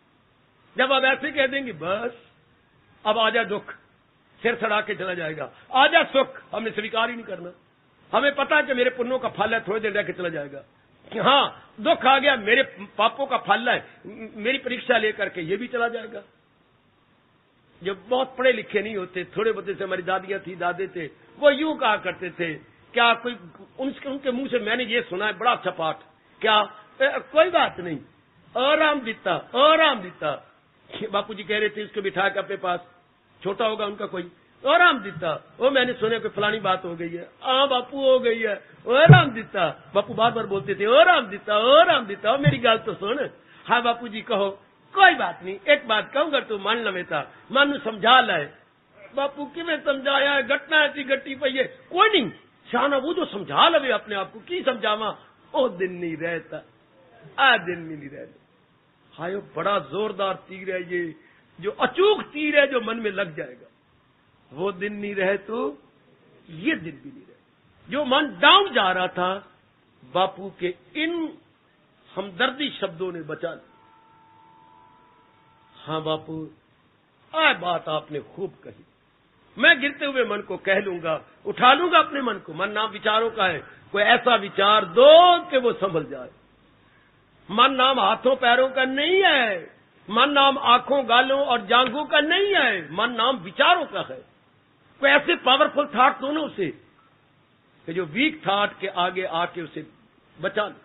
जब आप ऐसे कह देंगे बस अब आजा दुख, सिर सड़ा के चला जाएगा, आजा सुख, हमने स्वीकार ही नहीं करना। हमें पता है कि मेरे पुण्यों का फल है, थोड़ी देर जाके चला जाएगा। हाँ दुख आ गया, मेरे पापों का फल है, मेरी परीक्षा लेकर के ये भी चला जाएगा। जो बहुत पढ़े लिखे नहीं होते, थोड़े बहुत से हमारी दादियां थी, दादे थे, वो यूं कहा करते थे, क्या कोई उनके उनके मुंह से मैंने ये सुना है, बड़ा अच्छा पाठ, क्या ए, कोई बात नहीं, आराम दिता आराम दिता। बापू जी कह रहे थे इसको बिठा के अपने पास, छोटा होगा उनका कोई, आराम दिता। वो मैंने सुना कोई फलानी बात हो गई है, हाँ बापू हो गई है, आराम दिता। बापू बार बार बोलते थे आराम दिता आराम दिता, मेरी गाल तो सुन। हाँ बापू जी कहो, कोई बात नहीं, एक बात कहूंगा तू मान लवेता, मानू समझा लाए। बापू कि मैं समझाया है, घटना ऐसी घटी पई है, कोई नहीं शाना वो जो समझा लवे अपने आप को, की समझावा, ओ दिन नहीं रहता, आ दिन में नहीं रहता। हाय बड़ा जोरदार तीर है ये, जो अचूक तीर है जो मन में लग जाएगा। वो दिन नहीं रहे तो ये दिन भी नहीं रहे। जो मन डाउन जा रहा था, बापू के इन हमदर्दी शब्दों ने बचा लिया। हाँ बापू, आ बात आपने खूब कही। मैं गिरते हुए मन को कह लूंगा, उठा लूंगा अपने मन को। मन नाम विचारों का है, कोई ऐसा विचार दो कि वो संभल जाए। मन नाम हाथों पैरों का नहीं है, मन नाम आंखों गालों और जांघों का नहीं है, मन नाम विचारों का है। कोई ऐसे पावरफुल थॉट दोनों से कि जो वीक थॉट के आगे आके उसे बचा ले।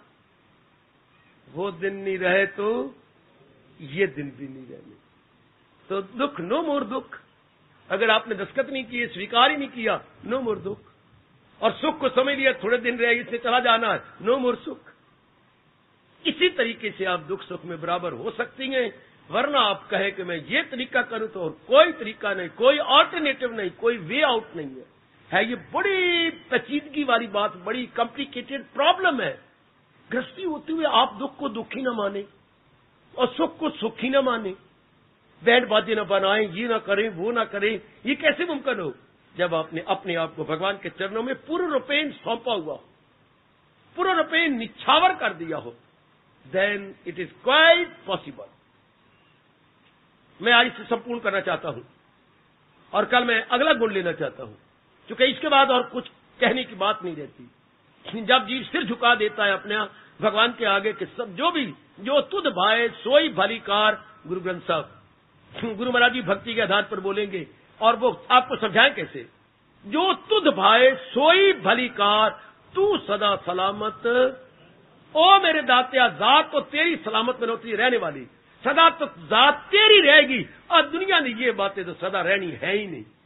वो दिन नहीं रहे तो ये दिन भी नहीं रहने। तो दुख, नो मोर दुख। अगर आपने दस्तखत नहीं किए, स्वीकार ही नहीं किया, नो मोर दुख। और सुख को समझ लिया थोड़े दिन रहे, इससे चला जाना है, नो मोर सुख। इसी तरीके से आप दुख सुख में बराबर हो सकती हैं। वरना आप कहे कि मैं ये तरीका करूं तो और कोई तरीका नहीं, कोई ऑल्टरनेटिव नहीं, कोई वे आउट नहीं है। है ये बड़ी पेचीदगी वाली बात, बड़ी कॉम्प्लिकेटेड प्रॉब्लम है। गृहस्थी होते हुए आप दुख को दुख ही न माने और सुख को सुख ही न माने, बैंड बाजे न बनाएं, ये ना करें, वो ना करें। ये कैसे मुमकिन हो जब आपने अपने आप को भगवान के चरणों में पूर्ण रूपेण सौंपा हुआ हो, पूर्ण रूपेण निछावर कर दिया हो, then it is quite possible. मैं आज इसे संपूर्ण करना चाहता हूं और कल मैं अगला गुण लेना चाहता हूं, क्योंकि इसके बाद और कुछ कहने की बात नहीं रहती। जब जीव सिर झुका देता है अपने भगवान के आगे कि सब जो भी जो तुध भाए सोई भलीकार, गुरु ग्रंथ साहब गुरु महाराज जी भक्ति के आधार पर बोलेंगे और वो आपको समझाएं कैसे। जो तुध भाए सोई भलीकार, तू सदा सलामत। ओ मेरे दात्या, जात तो तेरी सलामत में होती रहने वाली, सदा तो जात तेरी रहेगी। और दुनिया ने ये बातें तो सदा रहनी है ही नहीं।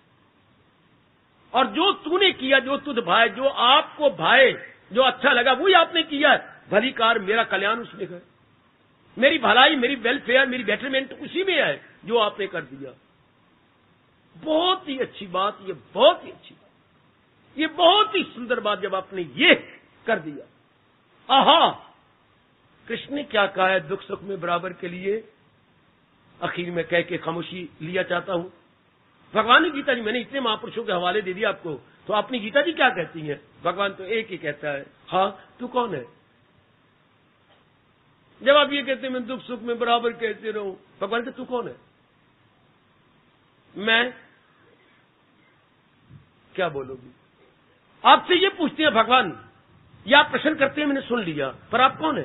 और जो तूने किया, जो तुध भाए, जो आपको भाए, जो अच्छा लगा वही आपने किया। भलीकार, मेरा कल्याण उसमें है, मेरी भलाई, मेरी वेलफेयर, मेरी बेटरमेंट उसी में है जो आपने कर दिया। बहुत ही अच्छी बात, ये बहुत ही अच्छी बात, ये बहुत ही सुंदर बात जब आपने ये कर दिया। आहा, कृष्ण ने क्या कहा है दुख सुख में बराबर के लिए। आखिर में कह के खामोशी लिया चाहता हूं। भगवान की गीता जी, मैंने इतने महापुरुषों के हवाले दे दिया आपको, तो अपनी गीता जी क्या कहती हैं? भगवान तो एक ही कहता है, हाँ तू कौन है। जब आप ये कहते हैं मैं दुख सुख में बराबर कहते रहूं, भगवान कहते तू कौन है? मैं क्या बोलोगी? आपसे ये पूछते हैं भगवान, या आप प्रश्न करते हैं मैंने सुन लिया, पर आप कौन है?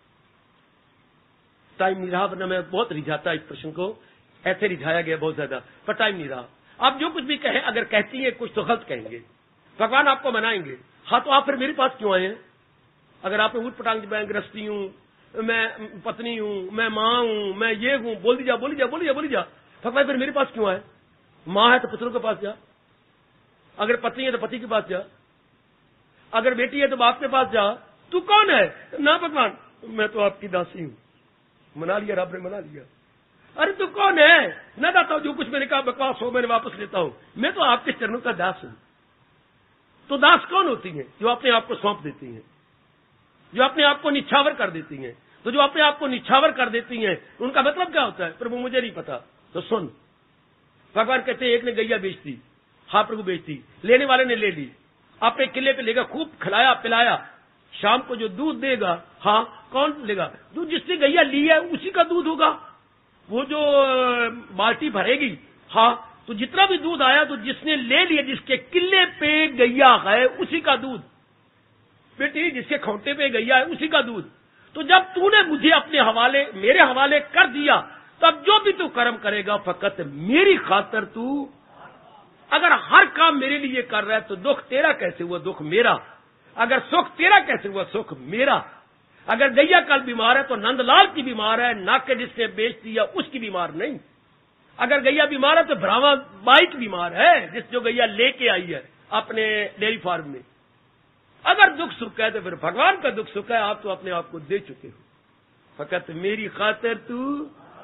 टाइम नहीं रहा, वरना मैं बहुत रिझाता इस प्रश्न को, ऐसे रिझाया गया बहुत ज्यादा, पर टाइम नहीं रहा। आप जो कुछ भी कहें, अगर कहती है कुछ तो गलत कहेंगे, भगवान आपको मनाएंगे। हाँ तो आप फिर मेरे पास क्यों आए हैं? अगर आपने ऊट पटांग मैं गृहस्थी हूं, मैं पत्नी हूं, मैं मां हूं, मैं ये हूं, बोल दीजा बोली जा बोली जा बोली जा भगवान फिर मेरे पास क्यों आए? मां है तो पुत्रों के पास जा, अगर पत्नी है तो पति के पास जा, अगर बेटी है तो बाप के पास जा। तू कौन है? ना भगवान, मैं तो आपकी दासी हूं। मना लिया, रब ने मना लिया। अरे तू कौन है? ना दाता, जो कुछ मैंने कहा बकवास हो, मैंने वापस लेता हूं, मैं तो आपके चरणों का दास हूं। तो दास कौन होती है? जो अपने आप को सौंप देती हैं, जो अपने आप को निछावर कर देती हैं। तो जो अपने आप को निछावर कर देती हैं, उनका मतलब क्या होता है? प्रभु मुझे नहीं पता। तो सुन, भगवान कहते हैं एक ने गैया बेच दी, हाँ प्रभु बेच दी, लेने वाले ने ले ली, अपने किले पे लेगा, खूब खिलाया पिलाया, शाम को जो दूध देगा, हाँ कौन लेगा? दूध जिसने गैया ली है उसी का दूध होगा। वो जो बाल्टी भरेगी, हाँ तो जितना भी दूध आया तो जिसने ले लिया, जिसके किले पे गैया है उसी का दूध। बेटी जिसके खोटे पे गैया है उसी का दूध। तो जब तूने मुझे अपने हवाले, मेरे हवाले कर दिया, तब जो भी तू कर्म करेगा फकत मेरी खातर तू। अगर हर काम मेरे लिए कर रहा है तो दुख तेरा कैसे हुआ? दुख मेरा। अगर सुख तेरा कैसे हुआ? सुख मेरा। अगर गैया कल बीमार है तो नंदलाल की बीमार है, ना कि जिसने बेच दिया उसकी बीमार नहीं। अगर गैया बीमार है तो भ्रावा बाई की बीमार है, जिस जो गैया लेके आई है अपने डेयरी फार्म में। अगर दुख सुख है तो फिर भगवान का दुख सुख है, आप तो अपने आप को दे चुके हो, फकत मेरी खातिर तू।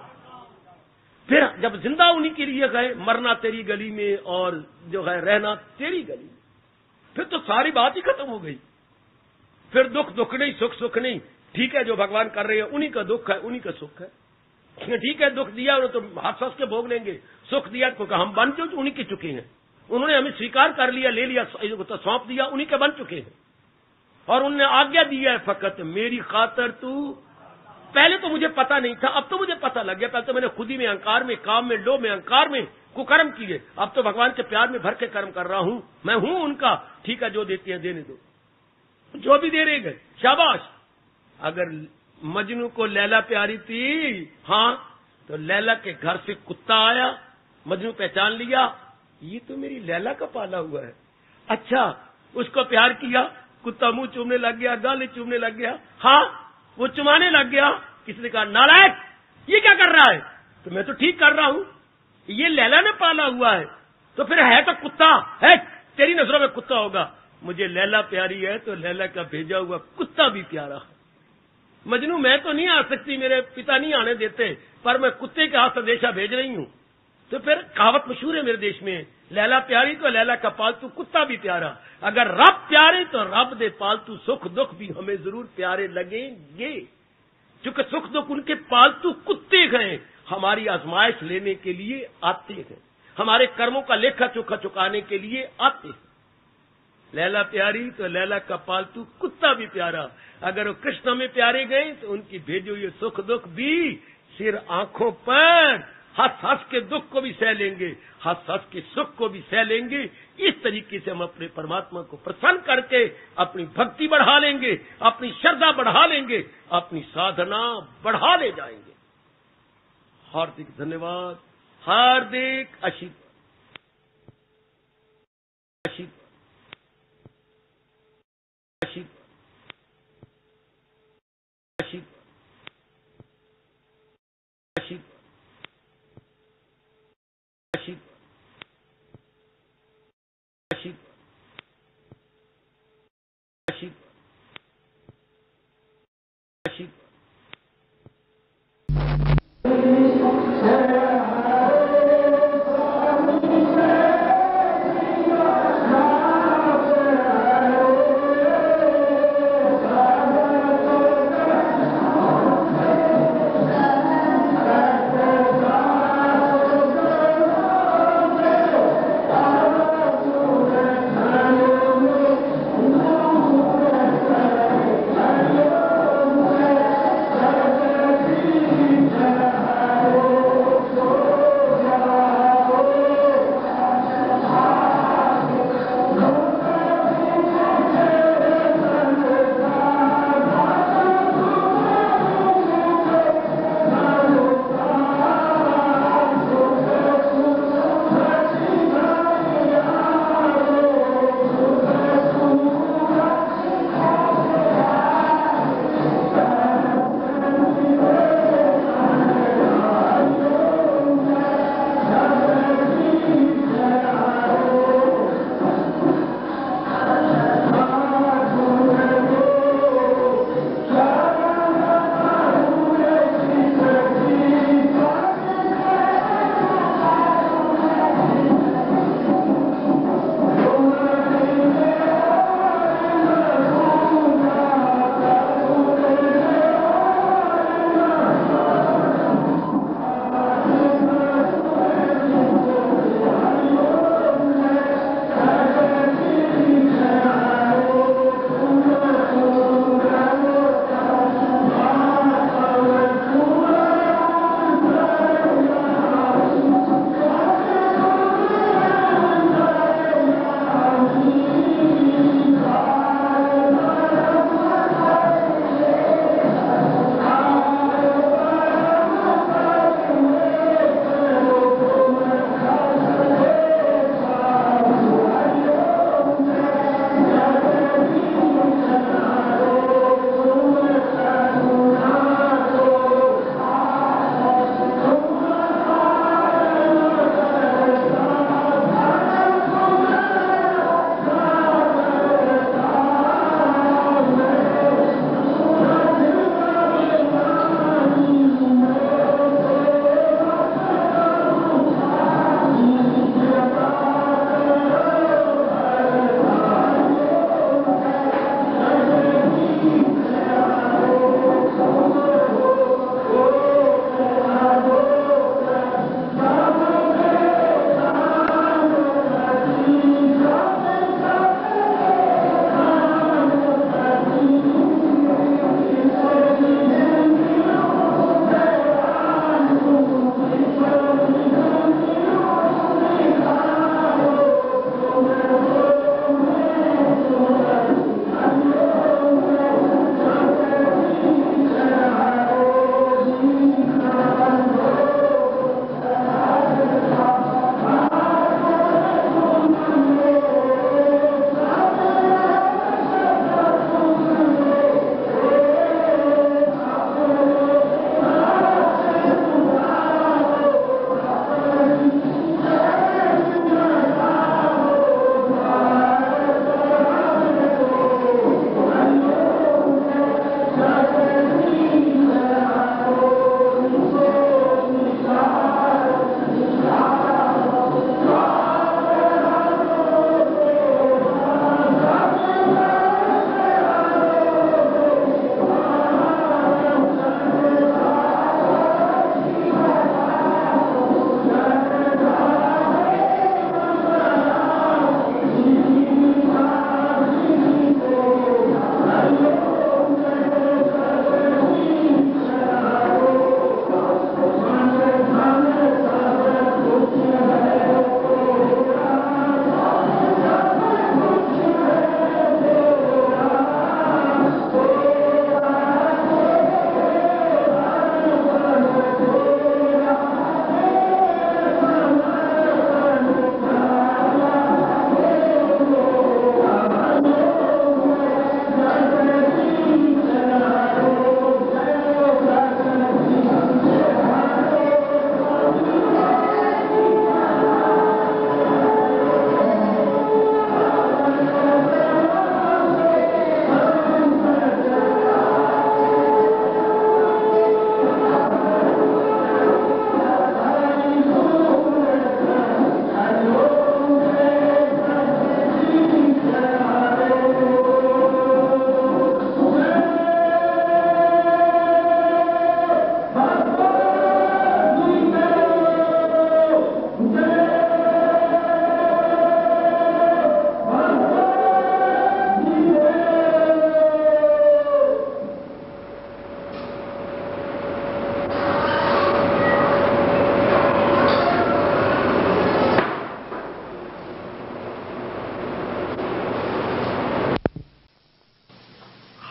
फिर जब जिंदा उन्हीं के लिए गए, मरना तेरी गली में और जो है रहना तेरी गली में, फिर तो सारी बात ही खत्म हो गई। फिर दुख दुख नहीं, सुख सुख नहीं। ठीक है, जो भगवान कर रहे हैं उन्हीं का दुख है, उन्हीं का सुख है। ठीक है, दुख दिया उन्होंने तो हाथ फंस के भोग लेंगे, सुख दिया तो हम बन जो उन्हीं के चुके हैं। उन्होंने हमें स्वीकार कर लिया, ले लिया, तो सौंप दिया, उन्हीं के बन चुके हैं। और उन्होंने आज्ञा दी है फकत मेरी खातर तू। पहले तो मुझे पता नहीं था, अब तो मुझे पता लग गया। पहले तो मैंने खुद ही में, अहंकार में, काम में, लोभ में, अहंकार में कुकर्म किए। अब तो भगवान के प्यार में भर के कर्म कर रहा हूं। मैं हूं उनका, ठीक है, जो देती है देने दो, जो भी दे रहे गए, शाबाश। अगर मजनू को लैला प्यारी थी, हाँ, तो लैला के घर से कुत्ता आया, मजनू पहचान लिया, ये तो मेरी लैला का पाला हुआ है। अच्छा, उसको प्यार किया, कुत्ता मुंह चूमने लग गया, गाले चूमने लग गया, हाँ, वो चुमाने लग गया। किसने कहा, नालायक, ये क्या कर रहा है? तो मैं तो ठीक कर रहा हूं, ये लैला ने पाला हुआ है, तो फिर है तो कुत्ता है, तेरी नजरों में कुत्ता होगा। मुझे लैला प्यारी है तो लैला का भेजा हुआ कुत्ता भी प्यारा। मजनू, मैं तो नहीं आ सकती, मेरे पिता नहीं आने देते, पर मैं कुत्ते के हाथ संदेशा भेज रही हूं। तो फिर कहावत मशहूर है मेरे देश में, लैला प्यारी तो लैला का पालतू कुत्ता भी प्यारा। अगर रब प्यारे तो रब दे पालतू सुख दुख भी हमें जरूर प्यारे लगेंगे, क्योंकि सुख दुख उनके पालतू कुत्ते गए, हमारी आजमाइश लेने के लिए आते हैं, हमारे कर्मों का लेखा चोखा चुकाने के लिए आते हैं। लैला प्यारी तो लैला का पालतू कुत्ता भी प्यारा। अगर वो कृष्ण में प्यारे गए तो उनकी भेजे हुए सुख दुख भी सिर आंखों पर हंस हंस के दुख को भी सह लेंगे, हंस हंस के सुख को भी सह लेंगे। इस तरीके से हम अपने परमात्मा को प्रसन्न करके अपनी भक्ति बढ़ा लेंगे, अपनी श्रद्धा बढ़ा लेंगे, अपनी साधना बढ़ा ले जाएंगे। हार्दिक धन्यवाद, हार्दिक आशीर्वाद, आशीर्वाद, आशीर्वाद, आशीर्वाद, आशीर्वाद, आशीर्वाद, आशीर्वाद, आशीर्वाद।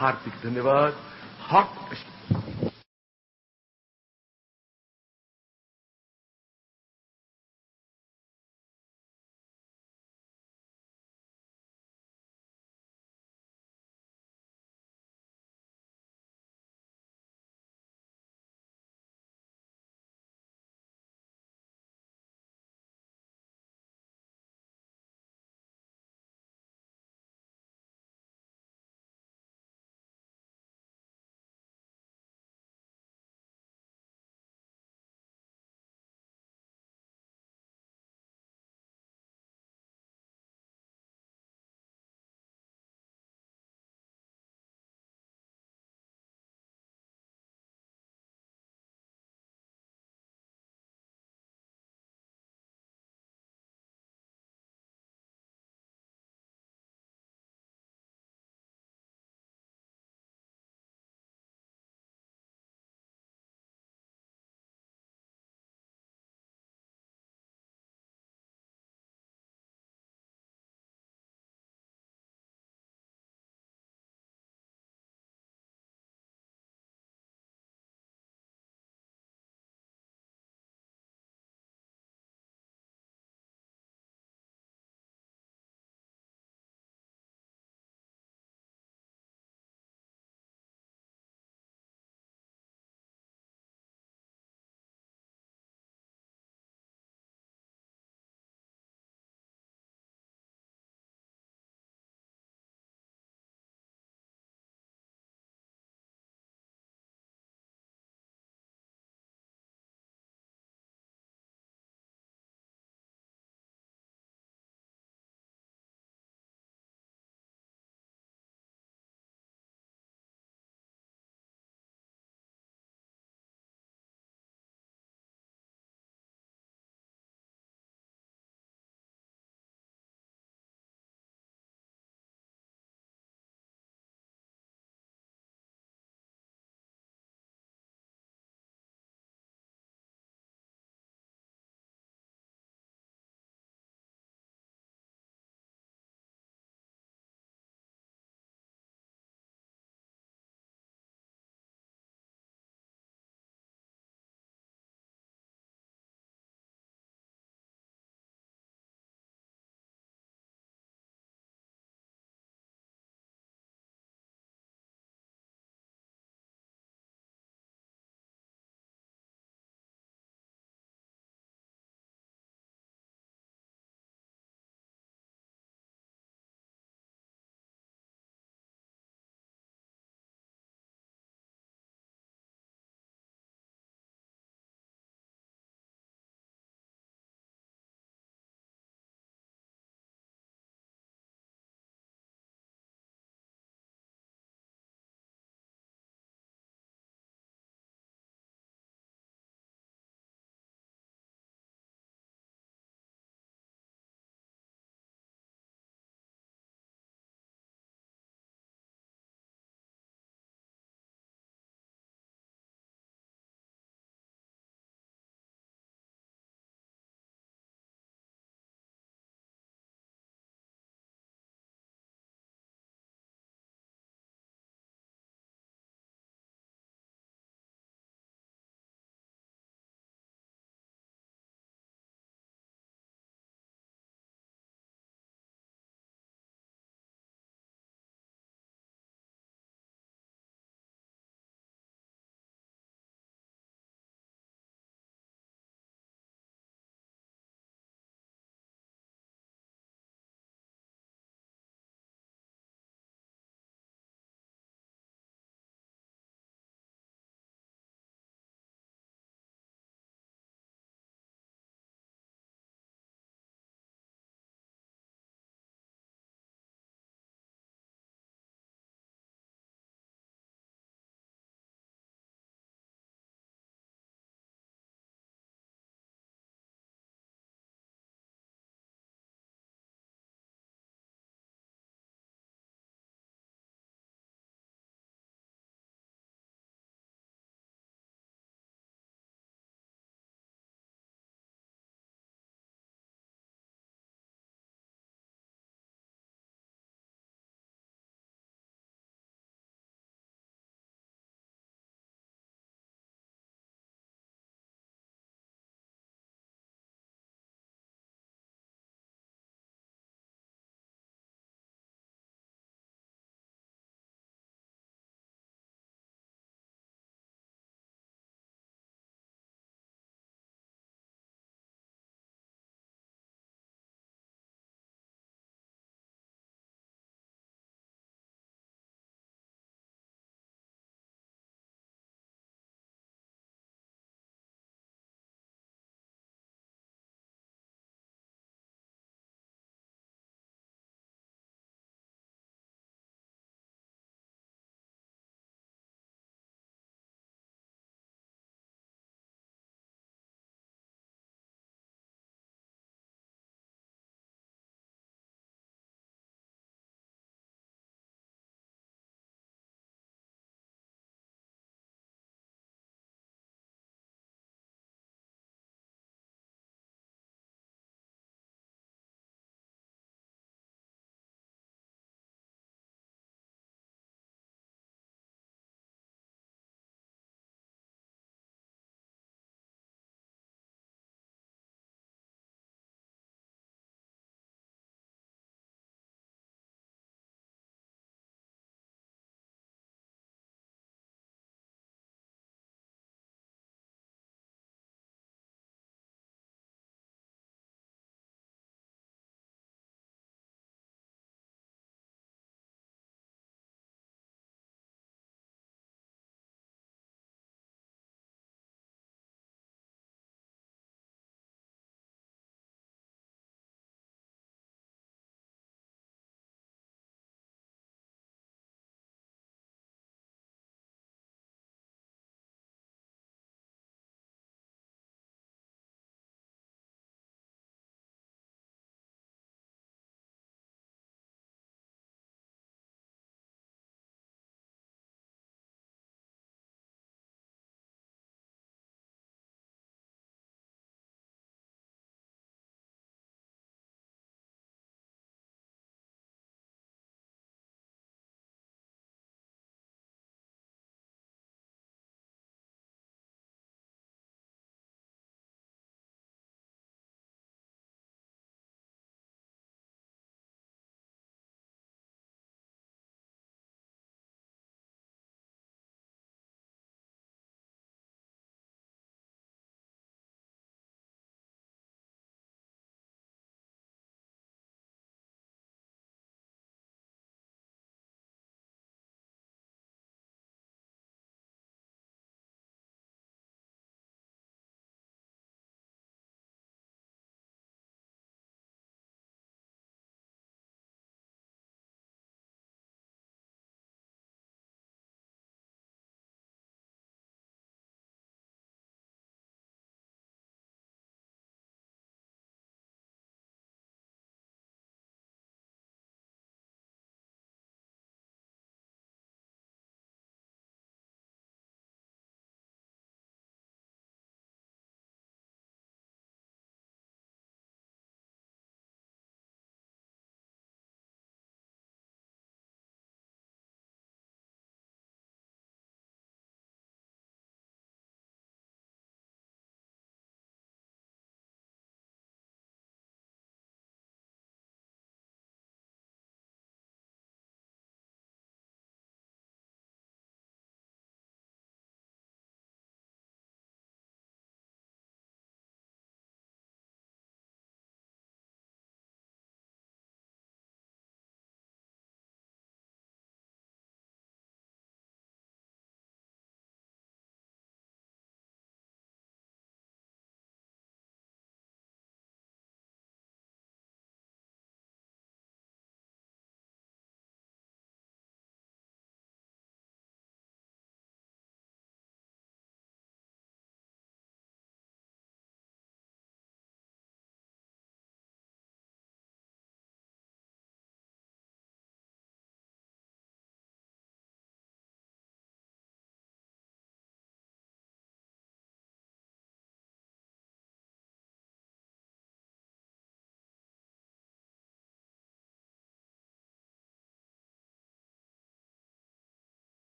हार्दिक धन्यवाद। हॉट